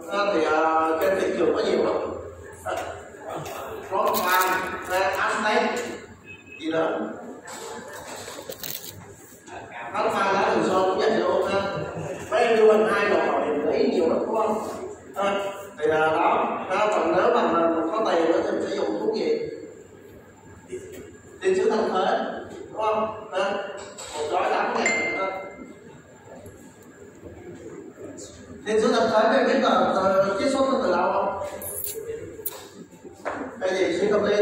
thì trên thị trường có nhiều lắm. Rothman, Aztec gì nữa. Rothman lá Trường Sơn cũng vậy luôn ha. Mấy em đưa mình 2 đồng bảo hiểm lý nhiều lắm đúng không? Thì đó, còn nếu mà mình có tiền nữa thì mình sẽ dùng thuốc gì? Tiên sứ thanh thế đúng không? Một gói 8.000. Tiên sứ thanh thế các em biết là chiết xuất nó từ đâu không? Cái gì suy tâm liên?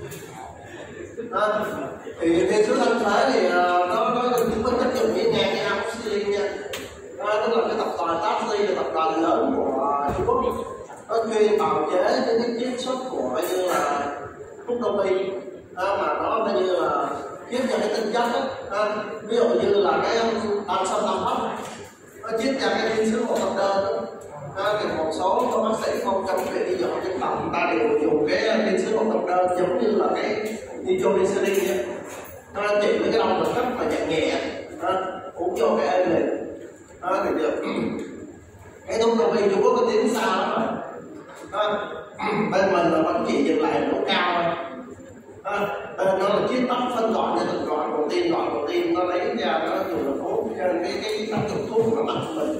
Thì tiên sứ thanh thế thì nó cũng có chất dụng như ngang như amoxicillin nha. Tức là cái tập đoàn Taxi là tập đoàn lớn của Trung Quốc. Nó chuyên bào chế cái chiết xuất của như là thuốc đông y mà nó coi như là chiết cho cái tinh chất á, ví dụ như là cái tam sâm tam hấp nó chiết ra cái tiên sứ một tập đơn thì một số các bác sĩ không trong việc đi dọn trên phòng ta đều dùng cái tiên sứ một tập đơn giống như là cái nitroglycerin vậy. Nó trị với cái đau ngực rất là nhẹ uống vô cái êm liền thì được. Cái thuốc đông y Trung Quốc có tiếng xa lắm rồi. Bên mình là vẫn chỉ dừng lại độ cao thôi. Bên nó là chiết tóc phân loại ra từng loại protein nó lấy ra nó dùng là thuốc cái tác dụng thuốc của mặt của mình.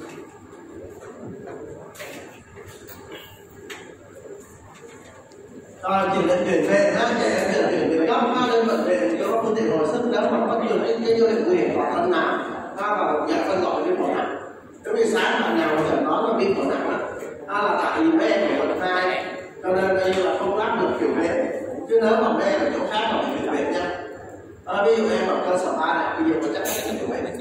Rồi chuyển về chuyển về cấp lên bệnh viện cho phương tiện hồi sức nếu mà có nhiều cái dấu hiệu nguy hiểm hoặc thân nào và giải phân loại viêm phổi nặng. Giống như sáng bạn nào mà nói là viêm phổi nặng là tại vì bé của mình hai cho nên đây là không áp được chuyển về, chứ nếu mà bé ở chỗ khác là chuyển về nha. Ví dụ em ở cơ sở 3 này bây giờ mình chắc chắn chuyển về.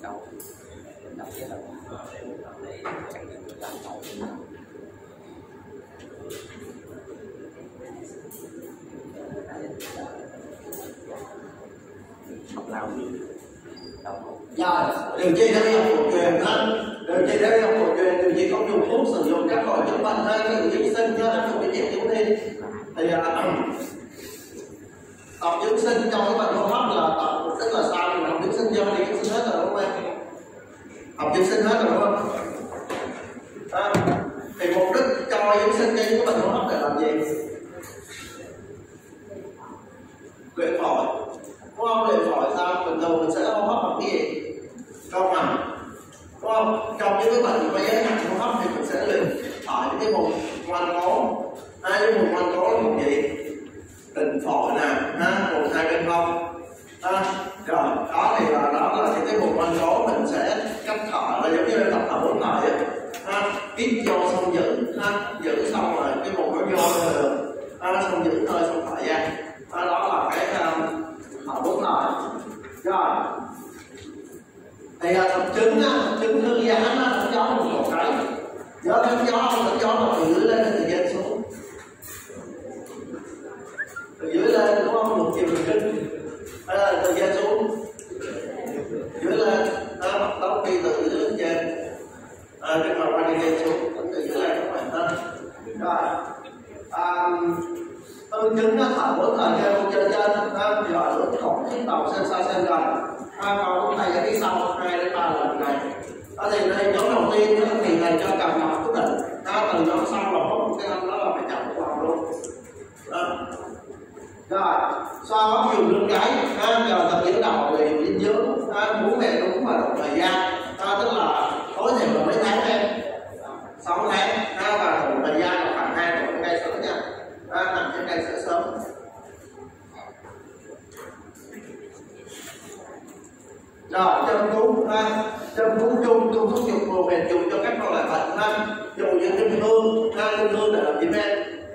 Rồi, điều trị theo y học cổ truyền điều trị theo y học cổ truyền điều trị không dùng thuốc, sử dụng các loại chữa bệnh ví dụ dưỡng sinh cho áp dụng cái chuyện thiếu niên thì tập dưỡng sinh trong cái bệnh hô hấp là tập mục đích là sao? Mình học dưỡng sinh do đi dưỡng sinh hết rồi đúng không em? Học dưỡng sinh hết rồi đúng không? Thì mục đích cho dưỡng sinh cho những bệnh hô hấp để làm gì? Luyện phổi đúng không? Luyện phổi sao? Bình thường mình sẽ hô hấp bằng cái gì? Câu nằm đúng không? Trong những cái bệnh mà giới hạn hô hấp thì mình sẽ luyện ở những cái vùng ngoan cố. Cái vùng ngoan cố là vùng gì? Tình phổi nè, vùng hai bên hông. Rồi đó thì là đó là những cái vùng ngoan cố mình sẽ cách thở là giống như là tập thở 4 thời hít vô xong giữ xong rồi cái vùng nó vô rồi xong giữ thôi xong thở ra. Đó là cái thở 4 thời. Rồi thì thập chứng thư giãn thấm gió một cổ cái gió thấm gió mà từ dưới lên từ trên xuống, từ dưới lên đúng không? Một chiều đường kinh hay là từ trên xuống dưới lên bắt đầu đi từ dưới lên trên cái mà qua đi lên xuống từ dưới lên các bạn ha. Rồi tương chứng thở 4 thời trên rồi lúc khổng khí tàu sen xa sen gần còn lúc này ở phía sau 2 đến 3 lần này. Thì đây nhóm đầu tiên thì thầy cho cầm mặt quyết định từ nhóm sau là hốt cái năm đó là phải chậm vào luôn. Rồi sau đó dùng lưng gáy giờ tập giữ đầu thì dinh dưỡng bố mẹ đúng và đủ thời gian tức là tối thiểu là mấy tháng em 6 tháng và đủ thời gian là khoảng 2 tuổi cây sớm nha, nằm trên cây sữa sớm. Rồi châm cứu chung thuốc dục bồ bền dùng cho các loại bệnh dùng những linh hương để làm gì em?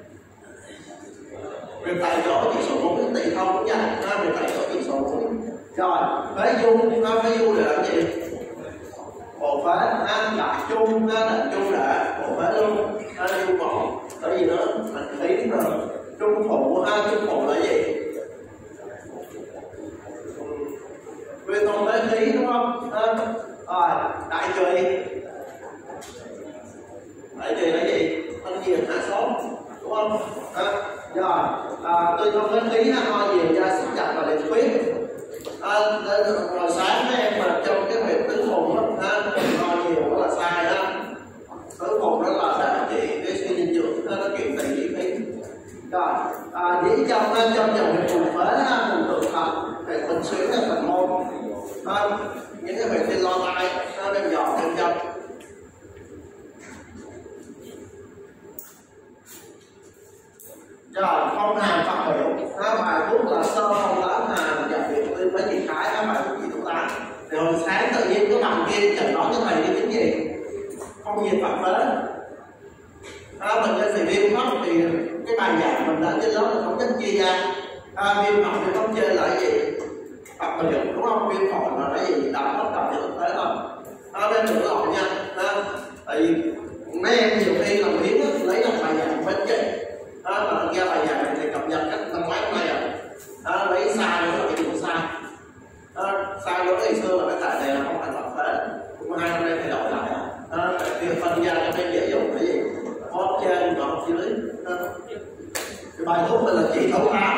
Việc tại chỗ chỉ số 4 tỷ không cũng vậy việc tại chỗ chỉ số 4. Rồi phế dung để làm gì? Bộ phế đại chung để bộ phế luôn dung bộ tại vì nó mình thấy rồi trung phụ là gì? Về toàn tế khí đúng không? Rồi đại trì là gì? Thanh nhiệt hạ sốt đúng không? Rồi tôi không tế khí ho nhiều da xích chặt và liệt huyết. Hồi sáng mấy em mà trong cái việc tứ phùng ho nhiều là sai đó. Tứ phùng đó là Rồi, chỉ trong dòng huyệt trùng phế vùng thượng thận, huyệt bình xuyến là phần môn, những cái huyệt trên lo tai, bên giọt bên chân. Rồi, phong hàn phát biểu, bài thuốc là sơ phong lãng hàn và biểu tin với chị Khái, bài thuốc gì chúng ta. Thì hồi sáng tự nhiên cái bằng kia chẳng nói cho thầy cái tính gì, phong nhiệt phạt phế. Mình lên thì viêm hấp thì cái bài giảng mình đã trên lớp là không nhất chia ra. Viêm họng thì không chơi là cái gì? Phạt biểu đúng không? Viêm phổi là cái gì? Đã bắt đầu thì thực tế thôi. Nên đừng lộn nha. Tại vì mấy em nhiều khi làm biến lấy làm bài giảng phải chị. Mà nghe bài giảng này thì cập nhật cách năm mấy hôm nay rồi. Lấy sai nữa là cái gì sai. Sai đối với xưa là cái tại này là không phải phạt phế. Cũng 2 năm nay thay đổi lại. Thì phân ra cho nên dễ dùng cái gì? Có trên và dưới. Cái bài thuốc mình là chỉ thấu áo.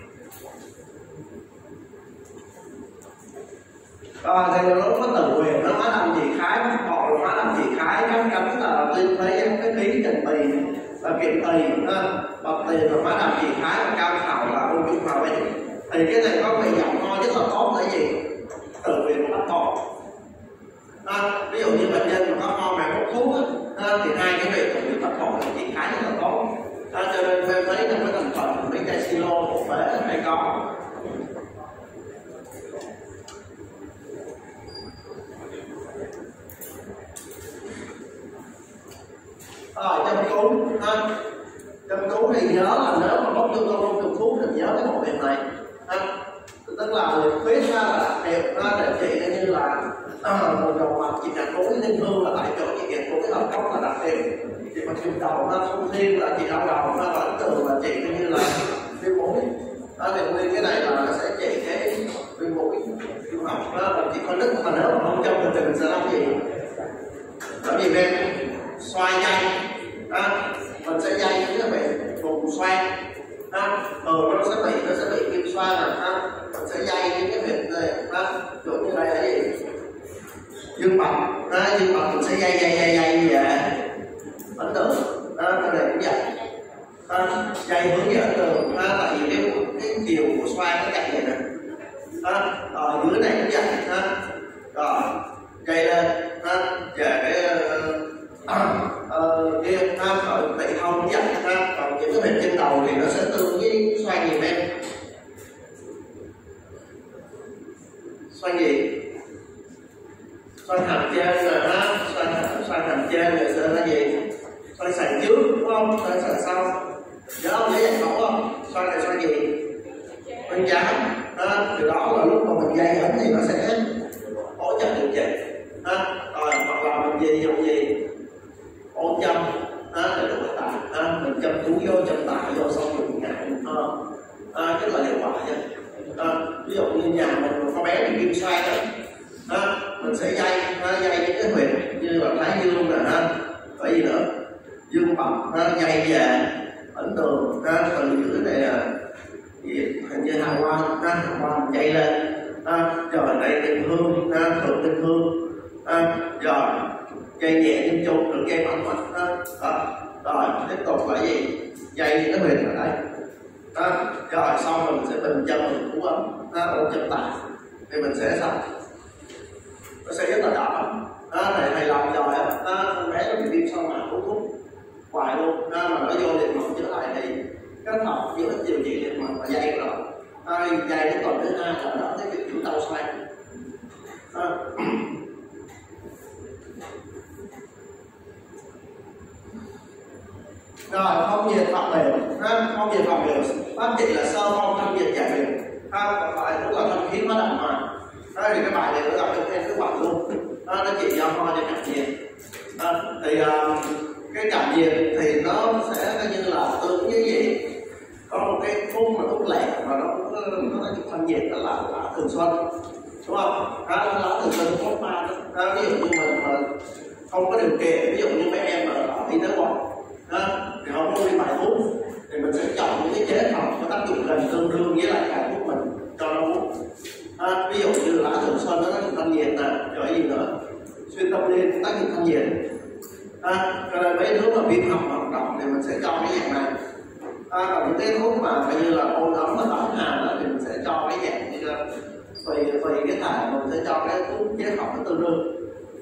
Rồi thì nó có từ quyền nó hóa làm gì Khái, họ hóa làm gì Khái, cánh là liên thấy cái khí trình bì và kiện tỳ, bậc tỳ và hóa làm gì Khái và cao thảo là ung dung hòa bình. Thì cái này có vị giọng ho rất là tốt là gì? Từ quyền bắt một. Ví dụ như bệnh nhân mà có ho mà hút thuốc thì hai cái việc của việc tập phổi là chỉ Khái rất là tốt. Cho nên em thấy trong cái thành phần mấy chai silo một phế hay có. Châm cứu thì nhớ là nếu mà bóc tương không trùng thuốc thì nhớ cái bộ việc này. Tức là khuyết là đặc biệt để chị như là một đầu mặt chị nhạc cối linh hương là tại chỗ chị nhạc cối hợp gốc là đặc biệt. Chị mà chịu đầu không thiên là chị đau đầu và ấn tượng là chị như là viêm mũi. Thì nguyên cái này là nó sẽ trị cái viêm mũi viêm họng và chỉ có nứt mà nếu mà không châm thì mình sẽ làm gì? Làm gì em? Xoay dây. Mình sẽ dây những cái bệnh vùng xoang. Nó sẽ bị viêm xoang này. Mình sẽ dây những cái bệnh này. Ví dụ như đây là gì? Dương bạch. Dương bạch mình sẽ dây như vậy. Ấn tượng. Cái này cũng vậy. Dây hướng dẫn đường. Tại vì cái chiều của xoang nó chạy vậy nè. Rồi dưới này cũng vậy. Rồi dây lên. Về cái kia rồi tị hông cũng vậy. Còn những cái bệnh trên đầu thì nó sẽ tương với xoang gì em? Xoang gì? Xoang hàm trên rồi xoang hàm trên rồi sẽ là gì? Xoang sàn trước đúng không? Xoang sàn sau. Nhớ không? Nhớ dạy khẩu không? Xoang này xoang gì? Xoang chán. Từ đó là lúc mà mình dây ấn thì nó sẽ hỗ trợ điều trị. Rồi hoặc là mình gì dùng gì? Ôn châm để được tại mình châm túi vô châm tại vô xong dùng ngại cái là hiệu quả nha. Ví dụ như nhà mình có bé bị viêm xoang đó, mình sẽ dây những cái huyệt như là thái dương nè, có gì nữa dương bạch dây về ấn tường từ dưới này là hình như hào quang dây lên rồi đây tinh hương thượng tinh hương rồi dây nhẹ nhưng chung được dây mạnh rồi tiếp tục là gì? Dây nó huyền ở đây rồi xong rồi mình sẽ bình chân mình cú ấm ôm chân tại thì mình sẽ xong nó sẽ rất là đỡ. Thầy làm rồi bé nó bị viêm xong mà hút thuốc hoài luôn mà nó vô liệt mộng trở lại thì kết hợp giữa điều trị liệt mộng và dây rồi dây nó còn thứ hai là đó cái việc chúng ta xoay. Rồi phong nhiệt phạm mềm, phong nhiệt phạm mềm pháp trị là sơ phong thanh nhiệt giải mềm, còn phải cũng là thanh khí hóa đậm mà. Thì cái bài này nó gặp được thêm cái bản luôn, nó chỉ do ho cho cảm nhiệt. Thì cái cảm nhiệt thì nó sẽ coi như là tương với gì? Có một cái phun mà thuốc lẹ mà nó là thanh nhiệt đó là lá thường xuân, đúng không? Lá thường xuân thuốc ba đó. Ví dụ như mình mà không có điều kiện, ví dụ như mấy em ở y tế quận thì họ mua đi bài thuốc thì mình sẽ chọn những cái chế phẩm có tác dụng gần tương đương với lại bài thuốc mình cho nó uống. Ví dụ như lá thường xuân nó tác dụng thanh nhiệt nè, rồi gì nữa xuyên tâm liên tác dụng thanh nhiệt. Cho nên mấy đứa mà viêm họng hoạt động thì mình sẽ cho cái dạng này Còn những cái thuốc mà coi như là ôn ấm và tẩm hàn đó thì mình sẽ cho cái dạng như là tùy cái thải mình sẽ cho cái thuốc chế phẩm nó tương đương.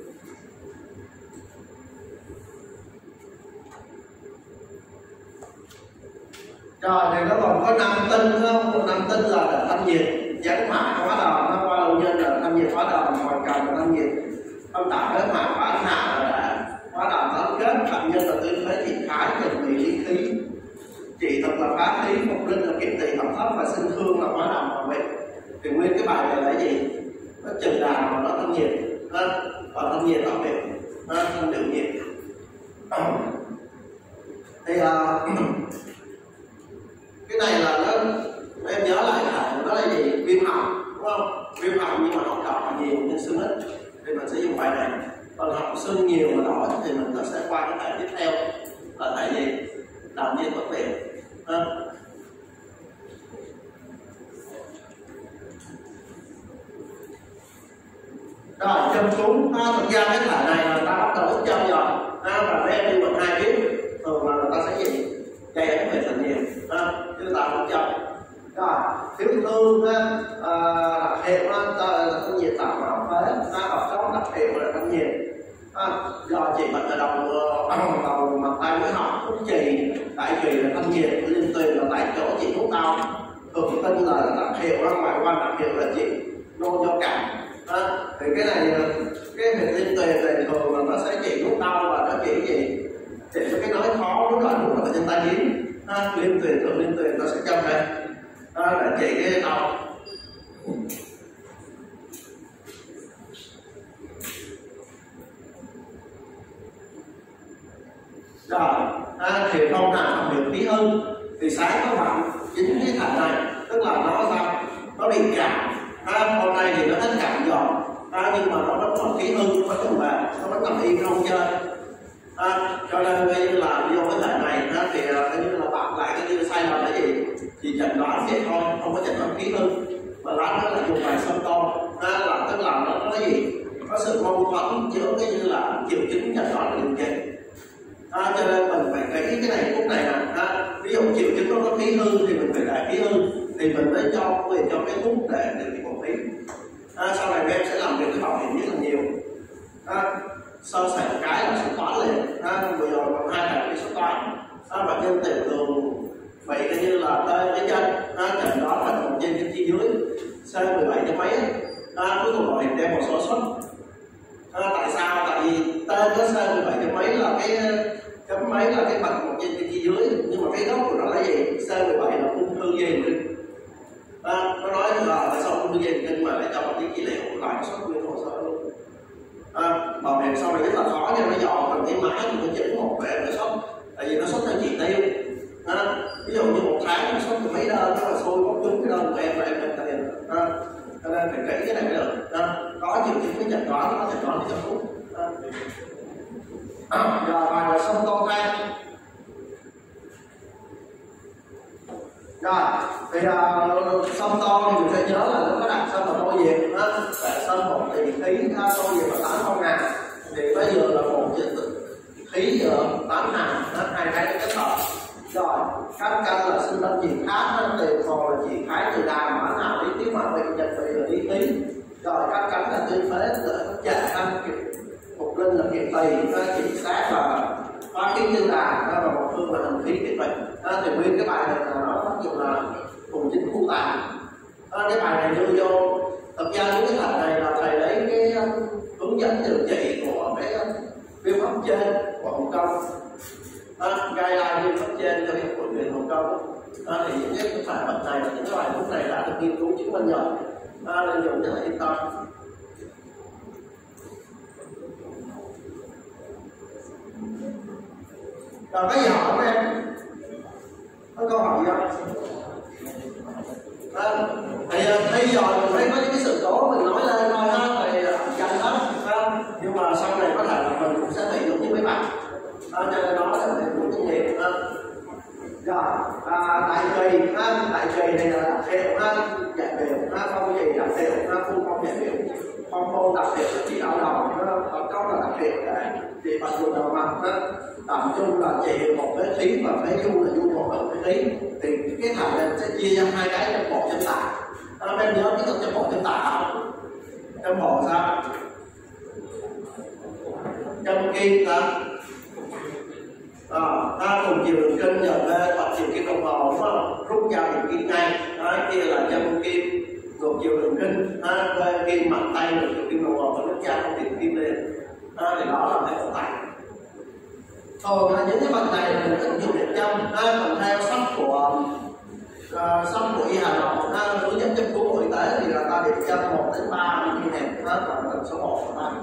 Rồi thì nó còn có 5 tinh không? 5 tinh là thanh nhiệt, gián mại hóa đòn, nó qua lâu nhân là thanh nhiệt hóa đòn, ngoài cầm là thanh nhiệt, âm tạo cái mại hóa hạ là hóa đòn tóm kết, phạm nhân là tuyên phế trị khái, trừ bị lý khí, trị thực là phá khí, mục linh là kiệm tỳ thập thấp và sinh thương là hóa đòn và mệt. Thì nguyên cái bài này là gì? Nó trừ đà mà nó thanh nhiệt, và thanh nhiệt ở miệng, thanh điệu nhiệt. Thì cái này là nó em nhớ lại là nó là gì? Viêm họng, đúng không? Viêm họng nhưng mà họng đỏ nhiều nhưng sưng ít thì mình sẽ dùng bài này. Còn họng sưng nhiều mà đỏ thì mình sẽ qua cái bài tiếp theo là tại gì? Đàm nhiên bất tiện. Rồi châm cứu, thực ra cái thải này là ta bắt đầu ít châm rồi, và em đi bằng 2 tiếng thường là người ta sẽ gì? Gây ảnh về thành nhiều, chứ ta không châm. Rồi thiếu thương đặc hiệu thanh nhiệt tạo máu phế, hoặc có đặc hiệu là thanh nhiệt. Do trị bệnh ở đầu mặt tay với họng, thuốc trì tại trì là thanh nhiệt, liên tuyền là tại chỗ trị thuốc đau, thường tinh là đặc hiệu, ngoại quan đặc hiệu là trị nôn do cảm. Thì cái này cái việc liên tuyền này thường là nó sẽ trị thuốc đau và nó trị gì? Trị cho cái nói khó lúc là trên tay hiến. Liên tuyền thường liên tuyền nó sẽ cho đây để trị cái đau. Rồi thì không nào được khí hư thì sáng các bạn chính cái thằng này tức là nó sao nó bị cảm. Hôm nay thì nó hết cảm rồi, nhưng mà nó vẫn còn khí hư, vẫn còn về, nó vẫn còn im không chơi. Cho nên coi như là vô cái thằng này thì coi như là bạn lại cái như sai lầm cái gì chỉ chẩn đoán vậy thôi, không có chẩn đoán khí hư. Và lát nó là dùng bài sông to, là tức là nó cái gì có sự mâu thuẫn giữa cái như là triệu chứng chẩn đoán và điều trị. Cho nên mình phải kỹ cái này khúc này nè. Ví dụ triệu chứng nó có khí hư thì mình phải đại khí hư thì mình mới cho quyền cho cái thuốc để điều trị một phí. Sau này em sẽ làm việc với bảo hiểm rất là nhiều. Sơ sẩy một cái là sẽ toán liền. Bây giờ còn 2 ngày đi số toán. Bệnh nhân tiểu đường vậy coi như là tê cái chân, chẩn đoán là một trên chi dưới C17 cho mấy. Cuối cùng bảo hiểm đem một số suất. Tại sao? Tại vì tên nó C17 cho mấy là cái mấy là cái bệnh một trên chi dưới, nhưng mà cái gốc của nó là gì? C17 là ung thư dây thần kinh. Nó nói là tại sao ung thư dây thần kinh mà lại cho một cái trị liệu lại xuất nguyên hồ sơ luôn. Bảo hiểm sau này rất là khó nha, nó dò bằng cái mã thì nó chỉnh một về nó xuất, tại vì nó xuất theo chỉ tiêu. Ví dụ như một tháng nó xuất từ mấy đơn, nó là xôi bóc trúng cái đơn của em là em nhận tiền. Cho nên phải kỹ cái này mới được. Có triệu chứng cái chẩn đoán nó có thể đoán cho thuốc. Rồi bài là sông to thang. Rồi thì sông to thì mình phải nhớ là nó có đặt sông và tô diệt. Tại sông một thì khí, tô diệt và tán không ngàn. Thì bây giờ là một khí tán hàn, hai cái nó kết hợp. Rồi các căn là sinh tâm chỉ khác, tiền còn là chỉ khái từ đà mã nào lý tiếng mà bệnh nhật về là lý tí. Rồi các căn là tuyên phế là chạy ăn mục linh là kiệm tỳ, chỉ sát là phá khí tiêu đà, và một phương là thần khí kiệm bệnh. Thì nguyên cái bài này là nó áp dụng là cùng chính khu tà. Cái bài này đưa vô thực ra những cái thằng này là thầy lấy cái hướng dẫn điều trị của cái viêm họng trên của Hồng Kông, guideline viêm họng trên cho hiệp hội truyền Hồng Kông. Thì những cái bài bệnh này và những cái bài thuốc này đã được nghiên cứu chứng minh rồi, nên dùng rất là yên tâm. Rồi cái gì hỏi em? Có câu hỏi gì không? Thì bây giờ mình thấy có những cái sự cố mình nói lên thôi ha, thì dành hết. Nhưng mà sau này có thể là mình cũng sẽ bị giống như mấy bạn. Cho nên đó là mình cũng kinh nghiệm. Rồi, tại trì này là đặc hiệu, giải biểu, phong trì đặc hiệu, phun phong giải biểu. Phong môn đặc hiệu là chỉ đạo đầu, có là đặc hiệu để chị bằng dùng đầu mặt đó, tạm chung là chị một phế khí và phế du là du một phế khí. Thì cái thằng này sẽ chia ra hai cái trong bộ chân tạng. Em nhớ cái trong bộ chân tạng không? Trong bộ sao? Trong kim ta ta cùng chiều đường kinh nhận hoặc chiều kim đồng hồ đúng không? Rút ra đường kim ngay, kia là trong kim cùng chiều đường kinh, kim mặt tay rồi chiều kim đồng hồ và rút ra không đường kim lên, thì đó là cái bộ tạng. Còn những cái phần này mình ứng dụng điện châm, còn theo sách của Y Hà Nội, hướng dẫn châm cứu bộ y tế thì là ta điện châm 1 đến 3 mm là tần số 1 của ta.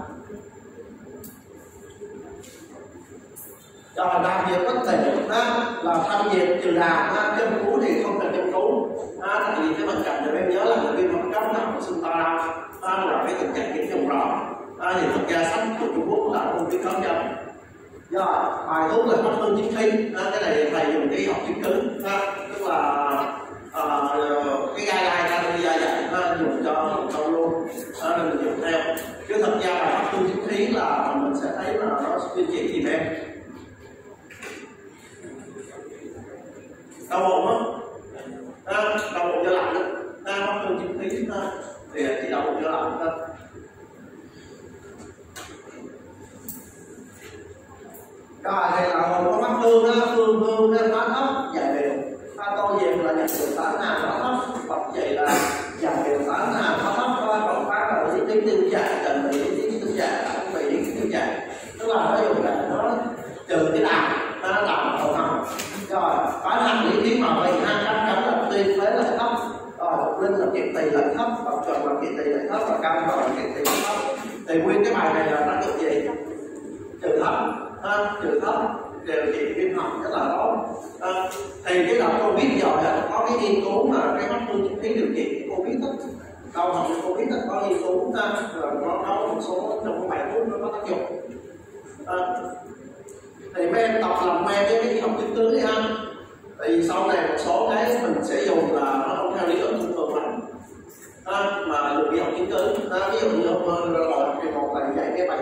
Rồi làm việc có thể là thăm nhiệt trừ đàm, châm cứu thì không cần châm cứu, tại vì cái bệnh cảnh này em nhớ là viêm họng cấp nào của xương to đâu, là cái tình trạng nhiễm trùng đó, thì thực ra sách của Trung Quốc là không khuyến cáo châm. Rồi bài thuốc là pháp phương chính khí, cái này thầy dùng cái học chứng cứ, tức là cái gai gai ta đi ra dạy dùng cho luôn, nên mình dùng theo. Chứ thật ra bài pháp phương chính khí là mình sẽ thấy là nó chuyên chỉ gì em đau bụng á, đau bụng do lạnh á, pháp phương chính khí thì chỉ đau bụng do lạnh thôi. Rồi thì là còn có mắt phương phá thấp dài đều, tôi về là nhận được phá nào phá thấp, hoặc vậy là dài đều phá nào phá thấp, còn phá là lý tính tiêu chạy, cần bị lý tính tiêu chạy, không bị lý tính tiêu chạy, tức là nó dùng là nó trừ cái đàm, nó làm hậu hồng. Rồi phá nặng lý tính mà mình hai cánh là tuyên phế là thấp, rồi một linh là kiệt tỳ lại thấp, hoặc trần là kiệt tỳ lại thấp, và cam rồi kiệt tỳ lại thấp. Thì nguyên cái bài này là tác dụng gì? Trừ thấp. Trừ thấp đều trị viêm họng rất là tốt. Thì cái đợt Covid rồi có cái nghiên cứu mà cái pháp phương chính khí điều trị Covid đó, đau họng Covid đó, có nghiên cứu rồi nó có một số trong cái bài thuốc nó có tác dụng. Thì mấy em tập làm quen với cái y học chứng cứ đi ha, thì sau này một số cái mình sẽ dùng là nó không theo lý luận thông thường lắm, mà dùng y học chứng cứ. Ví dụ như ông rồi thì một thầy dạy cái bài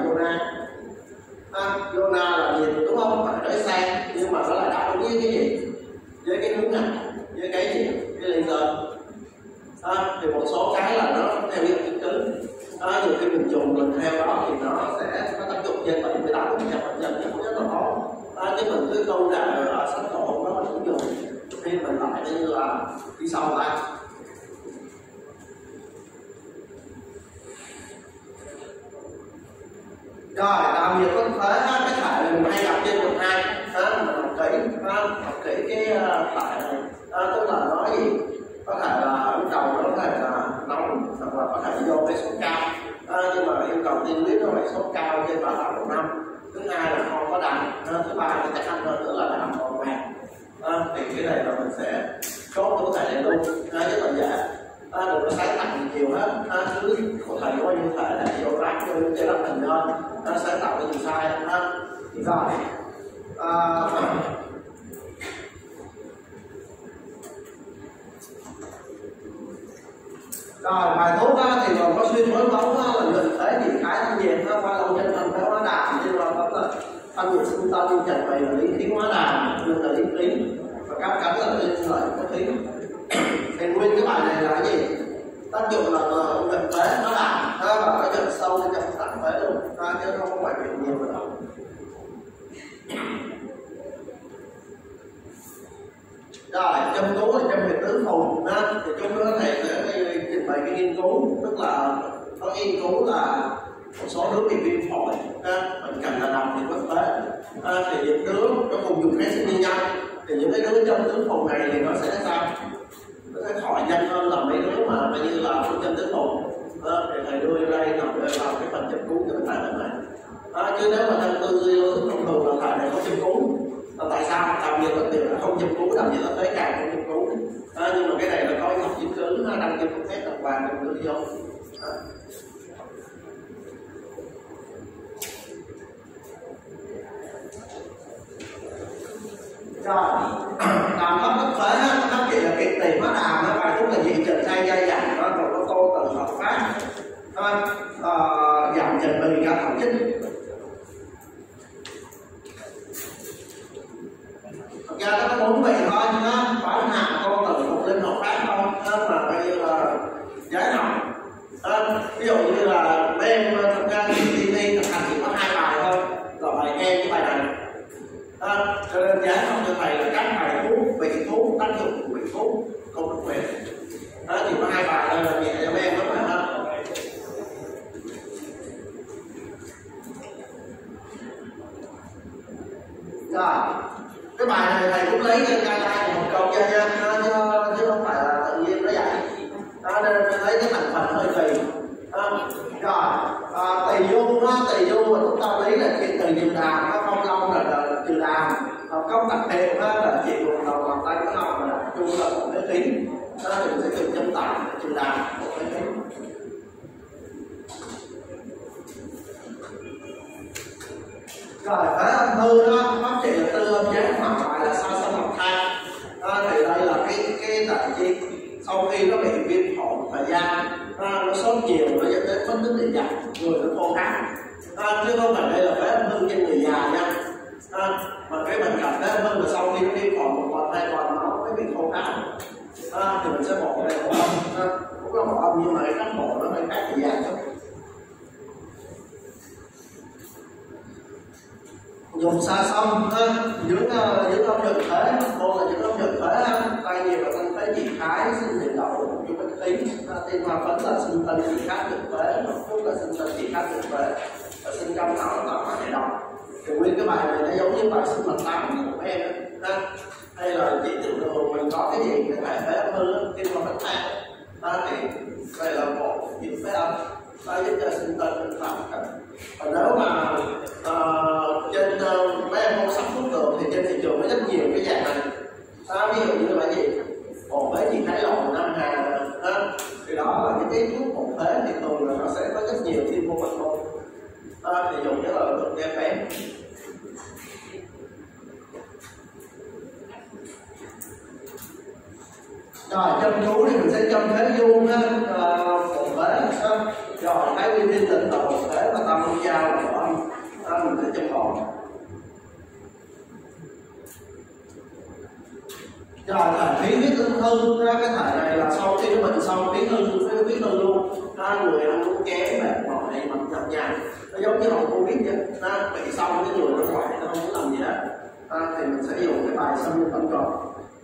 Yona là gì đúng không? Phải nói sang nhưng mà nó là đảo với cái gì? Với cái hướng ảnh, với cái gì? Cái laser. Thì một số cái là nó theo những chứng cứ. Nhiều khi mình dùng mình theo đó thì nó sẽ có tác dụng trên 78% bệnh nhân cũng rất là tốt. Chứ mình cứ câu ra ở sách cổ không đó mình cũng dùng thì mình lại như là đi sau lại. Rồi làm việc có thể cái thải này mình hay gặp trên 12, mình học kỹ cái thải này, tức là nói gì có thể là lúc đầu nó có thể là nóng hoặc là có thể vô cái sốt cao, nhưng mà yêu cầu tiên quyết nó phải sốt cao trên 38,5. Thứ hai là không có đàm, thứ ba là chắc ăn hơn nữa là đàm còn vàng. Thì cái này là mình sẽ chốt có thể này luôn, rất là dễ. Đừng có sáng tạo nhiều hết, cứ thầy có như thể là vô rác vô chế lập thành lên, sáng tạo cái gì sai. Rồi rồi bài thuốc thì còn có xuyên phối bóng là mình thấy gì khái thanh nhiệt qua lâu chân thành phải hóa đàm, nhưng mà vẫn là thanh nhiệt xung tâm trần bày là lý khí hóa đàm, nhưng là lý khí và các cánh là lên lợi có khí. Thì nguyên cái bài này là cái gì? Tác dụng là gần tế nó làm và nó dần sâu lên trong tạng tế luôn, chứ không có ngoại viện nhiều nữa đâu. Rồi châm cứu là châm huyệt tứ phùng, thì chúng có thể trình bày cái nghiên cứu, tức là có nghiên cứu là một số đứa bị viêm phổi, bệnh cảnh là nằm thì có tế, thì những đứa nó cùng dùng kháng sinh như nhau, thì những cái đứa trong tứ phùng này thì nó sẽ sao? Nó sẽ khỏi nhanh hơn là mấy đứa mà như là phương châm tứ phùng. Thì thầy đưa ra đây nằm vào cái phần châm cứu cho cái thầy này. Chứ nếu mà trong tư duy thông thường là thầy này có châm cứu, tại sao làm nhiều bệnh viện là không châm cứu, làm nhiều tới càng không châm cứu. Nhưng mà cái này là có học chứng cứ đăng ký cấp phép tập đoàn trong nước vô. Rồi làm thấp cấp phế nó chỉ là kiệt tỳ hóa đàm, bài thuốc là gì trần sai dây dặn, nó còn có tô từ hợp pháp, dặn trần bì ra thẩm chích. ra nó có 4 vị thôi ha, phải nào con tự một linh học khác không mà bây giờ là giải học. Ví dụ như là mấy em thực ra thì thi thực hành chỉ có 2 bài thôi, là bài nghe với bài này. Cho nên giải học cho thầy là các bài thuốc, vị thuốc, tác dụng của vị thuốc, không có quyền. Chỉ có 2 bài thôi là nhẹ cho mấy em lắm rồi ha. Rồi, cái bài này thầy cũng lấy cho ra một câu cho nha, chứ không phải là tự nhiên nó vậy. Nên lấy cái thành phần hơi tùy. Rồi, tùy dung mà chúng ta lấy là chuyện từ trường đàm, không long là trường đàm, công đặc biệt là chuyện vùng đầu bàn tay của lòng là chung là một cái kính, thì sẽ dùng châm tạm trường đàm một cái kính. Rồi phế âm hư đó, phát triển là tư âm giác hoặc gọi là sao xâm học thang. Thì đây là cái tại chi sau khi nó bị viêm phổi thời gian nó sốt nhiều, nó dẫn đến mất nước điện giải, người nó khô khát. Chứ không phải đây là phế âm hư trên người già nha. Mà cái bệnh gặp phế âm hư là sau khi nó viêm phổi 1 tuần 2 tuần nó mới bị khô khát, thì mình sẽ bỏ đây bỏ âm, cũng là bỏ âm nhưng mà cái cách bỏ nó hơi khác thời gian chút. Dùng xa xăm dưỡng âm nhược thể, một là dưỡng âm nhược thể, tay nhiều là tinh phế diệt khái, sinh điện đậu, dùng bích khí, tiên hoa phấn là sinh tinh diệt khát thực phế, một phút là sinh tinh diệt khát thực phế, và sinh trong não là tạo hệ độc. Thì nguyên cái bài này nó giống như bài sinh mật 8 của em đó, hay là chị tưởng tượng mình có cái gì cái bài phế âm hư, tiên hoa phấn thang, thì đây là một diệt phế âm, nó giúp cho sinh tinh tạo cảnh. Còn nếu mà trên mấy em không sắp thuốc được thì trên thị trường có rất nhiều cái dạng này. Ví dụ như là gì? Bột phế thì thái lộn Nam Hà, thì đó là những cái thuốc bột phế thì thường là nó sẽ có rất nhiều thiên vô mật môn, thì dùng rất là được đem bé. Rồi châm cứu thì mình sẽ châm phế vuông bột phế, rồi thái nguyên thiên tịnh là bột phế và tâm long dao là âm, mình sẽ châm bột. Rồi thầy khí huyết ung thư, cái thầy này là sau khi nó bệnh xong huyết hư luôn, người ăn uống kém mệt mỏi mặt nhợt nhạt, nó giống như hậu Covid vậy, bị xong cái người nó khỏe nó không muốn làm gì hết, thì mình sẽ dùng cái bài xâm lâm tâm tròn.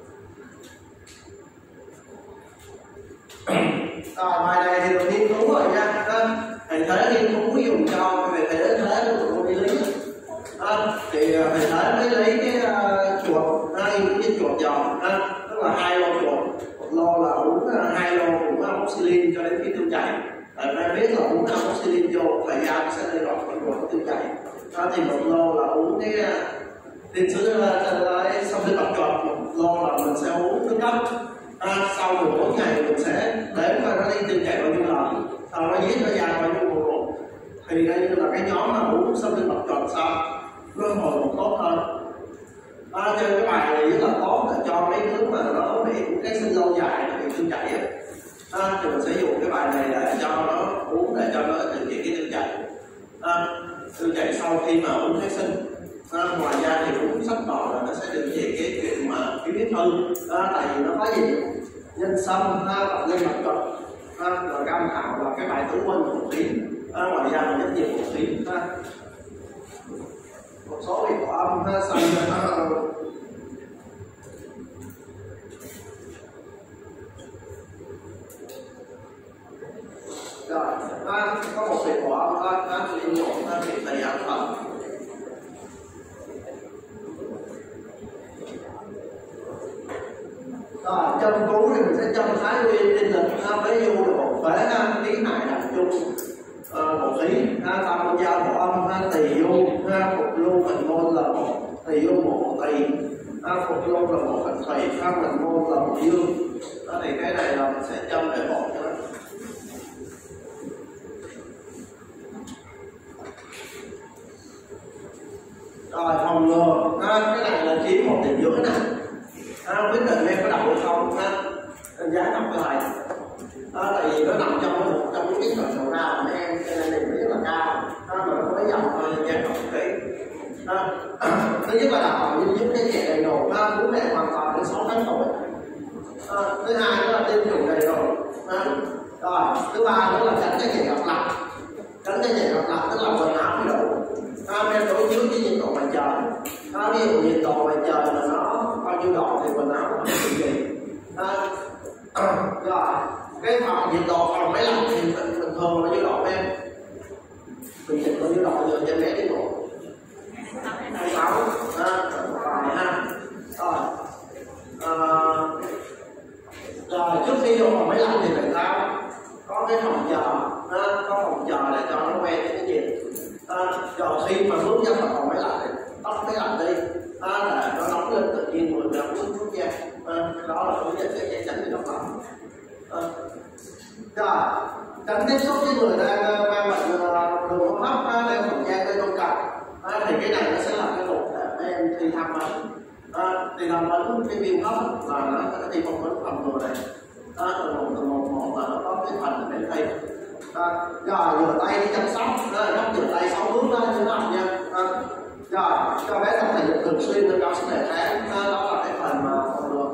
Rồi bài này thì được nghiên cứu rồi nha, thầy thế nghiên cứu dùng cho về thể thế của tụi đi lý, thì thầy thế mới lấy cái chuột, cái chuột giòn, tức là 2 lô chuột, 1 lô là uống 2 lô cũng amoxicillin cho đến khi tiêu chảy. Tại vì biết là uống amoxicillin vô thời gian nó sẽ đi vào cái chuột tiêu chảy, thì 1 lô là uống cái tiền sử xong đi tập chuột, 1 lô là mình sẽ uống nước cấp. Sau 14 ngày mình sẽ đếm coi nó đi tiêu chảy bao nhiêu lần, sau nó viết nó ra bao nhiêu nguồn, thì đây như là cái nhóm mà uống xong đi tập chuột xong nó hồi một tốt hơn. Trên cái bài này rất là tốt là cho mấy thứ mà nó bị cái sinh lâu dài, nó bị tiêu chảy thì mình sẽ dùng cái bài này để cho nó uống để cho nó điều trị cái tiêu chảy. Tiêu chảy sau khi mà uống kháng sinh. Ngoài ra thì uống sắp đỏ là nó sẽ điều trị cái chuyện mà khí huyết hư, tại vì nó có gì nhân sâm, vật lên mặt trật, rồi cam thảo là cái bài tứ quân của một khí. Ngoài ra là rất nhiều một khí. Một số thì có âm xong rồi có một việc của âm thì nhộn thì thầy ăn phần. Rồi châm cứu thì mình sẽ châm thái nguyên tinh lực với du là một phế, khí hải đặc chung một khí, tâm con dao một âm, tỳ du, phục lưu mình môn là một, tỳ du một tỳ, phục lưu là một phần thủy, mình môn là một dương. Thì cái này là mình sẽ châm để bổ cho nó. Rồi phòng ngừa, cái này là chiếm một tiền dưới nè, quyết định em có đậu hay không, giá đọc cho thầy. Tại vì nó nằm trong cái tầng đầu ra của em, cho nên điểm rất là cao, mà nó có mấy dòng thôi, giá đọc kỹ. Thứ nhất là đảm bảo dinh dưỡng cái nhẹ đầy đủ, bố mẹ dụ nhiệt độ ngoài trời là nó bao nhiêu độ thì quần áo nó bị gì. Rồi cái phòng nhiệt độ phòng máy lạnh thì bình thường bao nhiêu độ em? Bình dịch bao nhiêu độ giờ cho bé đi ngủ? 26 rồi ha. Rồi trước khi vô phòng máy lạnh thì tại sao có cái phòng chờ, có phòng chờ để cho nó quen cái nhiệt. Rồi khi mà bước ra khỏi phòng máy lạnh thì tắt máy lạnh đi để nó nóng lên tự nhiên mình ra bước ra. Đó là hướng dẫn cái tránh bị độc lỏng. Rồi tránh tiếp xúc với người đang mang bệnh đường hô hấp đang phòng da tê đông cặp thì cái này nó sẽ là cái mục để em thi thăm thì thăm vấn cái viêm hấp là nó có thi phỏng vấn phòng ngừa này từng một và nó có cái phần để thi. Rồi rửa tay đi chăm sóc nó rửa tay 6 bước đó như thế nào nha. Rồi cho bé tập thể dục thường xuyên nâng cao sức đề kháng, đó là cái phần mà phòng ngừa.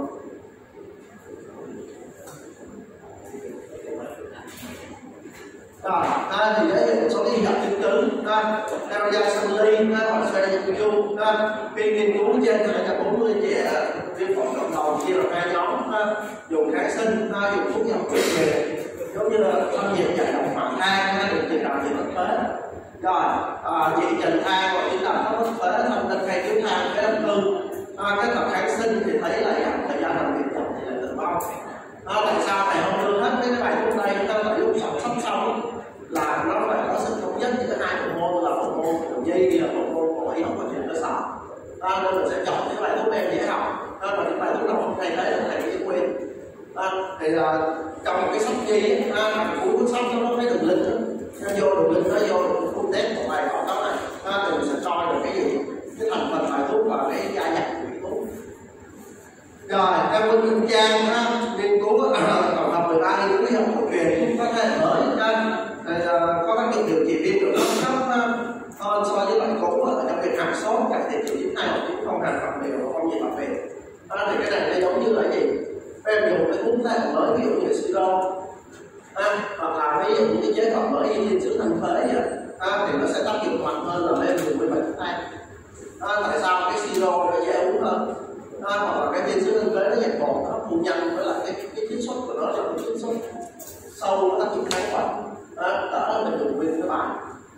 Rồi thì đấy là một số cái dòng chứng cứ theo da xanh ly hoặc xoay da chu viên nghiên cứu trên 240 trẻ viêm phổi cộng đồng chia làm 2 nhóm dùng kháng sinh dùng thuốc giảm khuẩn về giống như là thâm nhiệt chạy động mạch thang điều trị đặc biệt bất phế. Rồi chị trần thang hoặc chúng ta có bất phế thông tin hay cứu thang cái ung thư cái tập kháng sinh thì thấy là giảm thời gian làm việc chậm thì là tử vong. Tại sao thầy không đưa hết cái bài thuốc đây chúng ta phải lúc sắp xong là nó phải có sự thống nhất giữa hai bộ môn là bộ môn của dây và bộ môn của y học phát triển cơ sở. Nên mình sẽ chọn những bài thuốc em dễ học và những bài thuốc nào không thầy thấy là thầy sẽ quên. Thì là trong một cái sóc dây cuối cuốn sóc nó thấy đường link nó vô đường link nó vô được phun test một bài học đó này thì mình sẽ coi được cái gì cái thành phần bài thuốc và cái gia nhập của thuốc. Rồi theo Quân Minh Trang nghiên cứu tổng hợp 13 nghiên cứu y học cổ truyền có thể mới có tác dụng điều trị viêm đường hô hấp hơn so với loại cũ ở trong việc hạ sốt, cải thiện triệu chứng 2 hoặc 9 không hàn phản đều không gì đặc biệt. Thì cái này nó giống như là gì? Em dùng cái uống thế mới ví dụ như siro hoặc là ví dụ như cái chế phẩm mới như thiên sứ thanh phế vậy thì nó sẽ tác dụng mạnh hơn là em dùng 17 tay. Tại sao cái siro nó dễ uống hơn hoặc là cái thiên sứ thanh phế nó dẹp bột nó hấp thu nhanh với lại cái chiết xuất của nó là cái chiết xuất sâu nó tác dụng kháng khuẩn đỡ mình dùng viên các bạn.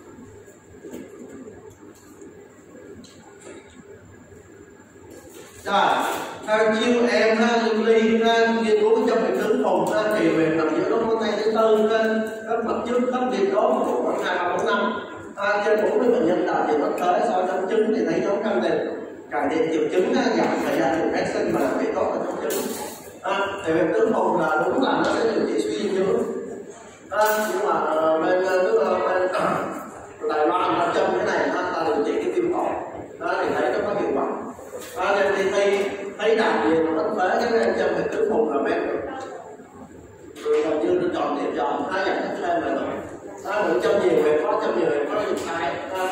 Rồi theo chiêu em Linh Ly nghiên cứu trong bệnh tướng phùng thì về nằm giữa đốt ngón tay thứ tư các mặt trước cấp viêm đốt khoảng 2-3-4 năm trên 40 bệnh nhân đại diện bất tới so trong trứng thì thấy dấu căng đền cải thiện triệu chứng giảm thời gian dùng kháng sinh mà làm việc tốt ở trong trứng. Thì bệnh tướng phùng là đúng là nó sẽ điều trị suy dinh dưỡng nhưng mà bên Đài Loan nó trong cái này ta điều trị cái viêm phổi thì thấy nó có hiệu quả. Nên thì thấy đạt gì mà bất phế cái em trong bệnh tướng phùng là bên rồi còn chưa được chọn điểm chọn giải thích thêm là rồi trong nhiều về có dùng sai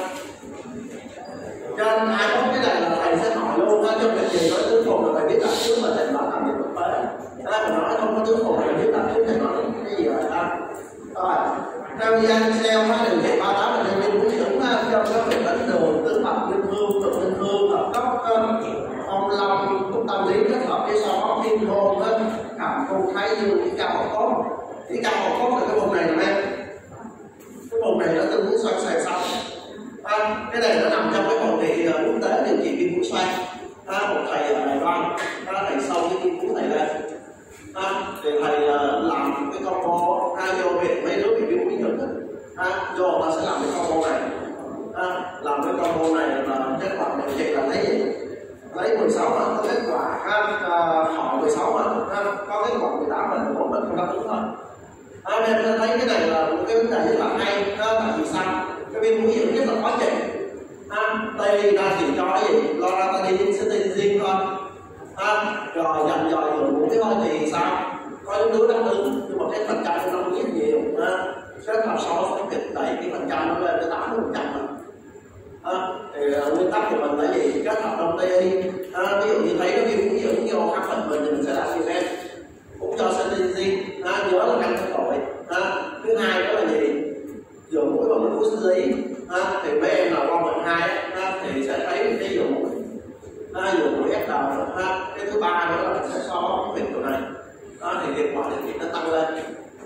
cho nên ai có cái này là thầy sẽ hỏi luôn trong bệnh gì nói tướng phùng là phải biết là trước mà thầy nói làm gì bất phế mà nói không có tướng phùng là biết là trước thầy nói cái gì rồi rồi theo gian xeo điều trị 38 là nhân viên chứng cho các bệnh đánh đường tứ mạch linh hương cực linh hương hợp cốc ông long cũng tâm lý kết hợp với sau đó thiên hôn cảm không thấy như cái cao hậu cốt. Cái cao hậu cốt là cái vùng này nè em, cái vùng này nó tương ứng xoay xoay xong cái này nó nằm trong cái hội nghị quốc tế điều trị viêm mũi xoay một thầy ở Đài Loan thầy sâu cái nghiên cứu này lên thì thầy làm cái combo vô việc mấy đứa bị viêm mũi nhật vô ta sẽ làm cái combo này làm cái combo này là kết quả điều trị là thấy gì lấy 16 mà có kết quả họ 16 mà có kết quả 18 mà 14 mình không đáp ứng thôi. Nên thấy cái này là một cái vấn đề rất là hay tại vì sao cái viêm mũi dị rất là khó trị. Tây ra chỉ cho cái gì loratadine cetirizine thôi rồi dần dòi đường mũi thôi thì sao có những đứa đáp ứng nhưng mà cái phần trăm nó không biết nhiều kết hợp so với kịch đẩy cái phần trăm nó lên tới 80% thì nguyên tắc của mình là gì kết hợp đông tây ví dụ như thấy cái viêm mũi dị vô khắc phần mình thì mình sẽ làm gì em cũng cho cetirizine nhớ là ngăn cái tội thứ hai đó là gì dừa mũi bằng mũi sinh lý thì bên là qua bệnh 2 thì sẽ thấy cái dừa mũi dùng mũi ép đầu. Cái thứ ba nữa là sẽ so cái việc chỗ này thì hiệu quả điều trị nó tăng lên.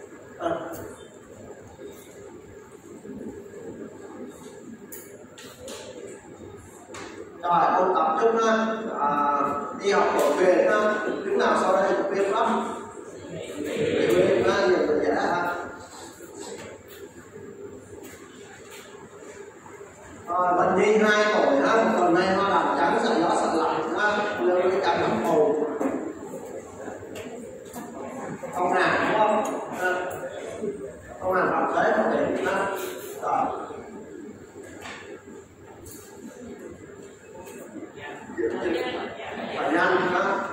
Rồi ôn tập chút đi học cổ truyền chúng nào sau đây học viên lắm viên nhiều người dễ bệnh nhi 2 tuổi một tuần nay hoa đào trắng sợ gió sợ lạnh lên cái trắng nằm phù không nào đúng không không nào cảm thấy không để rồi phải nhanh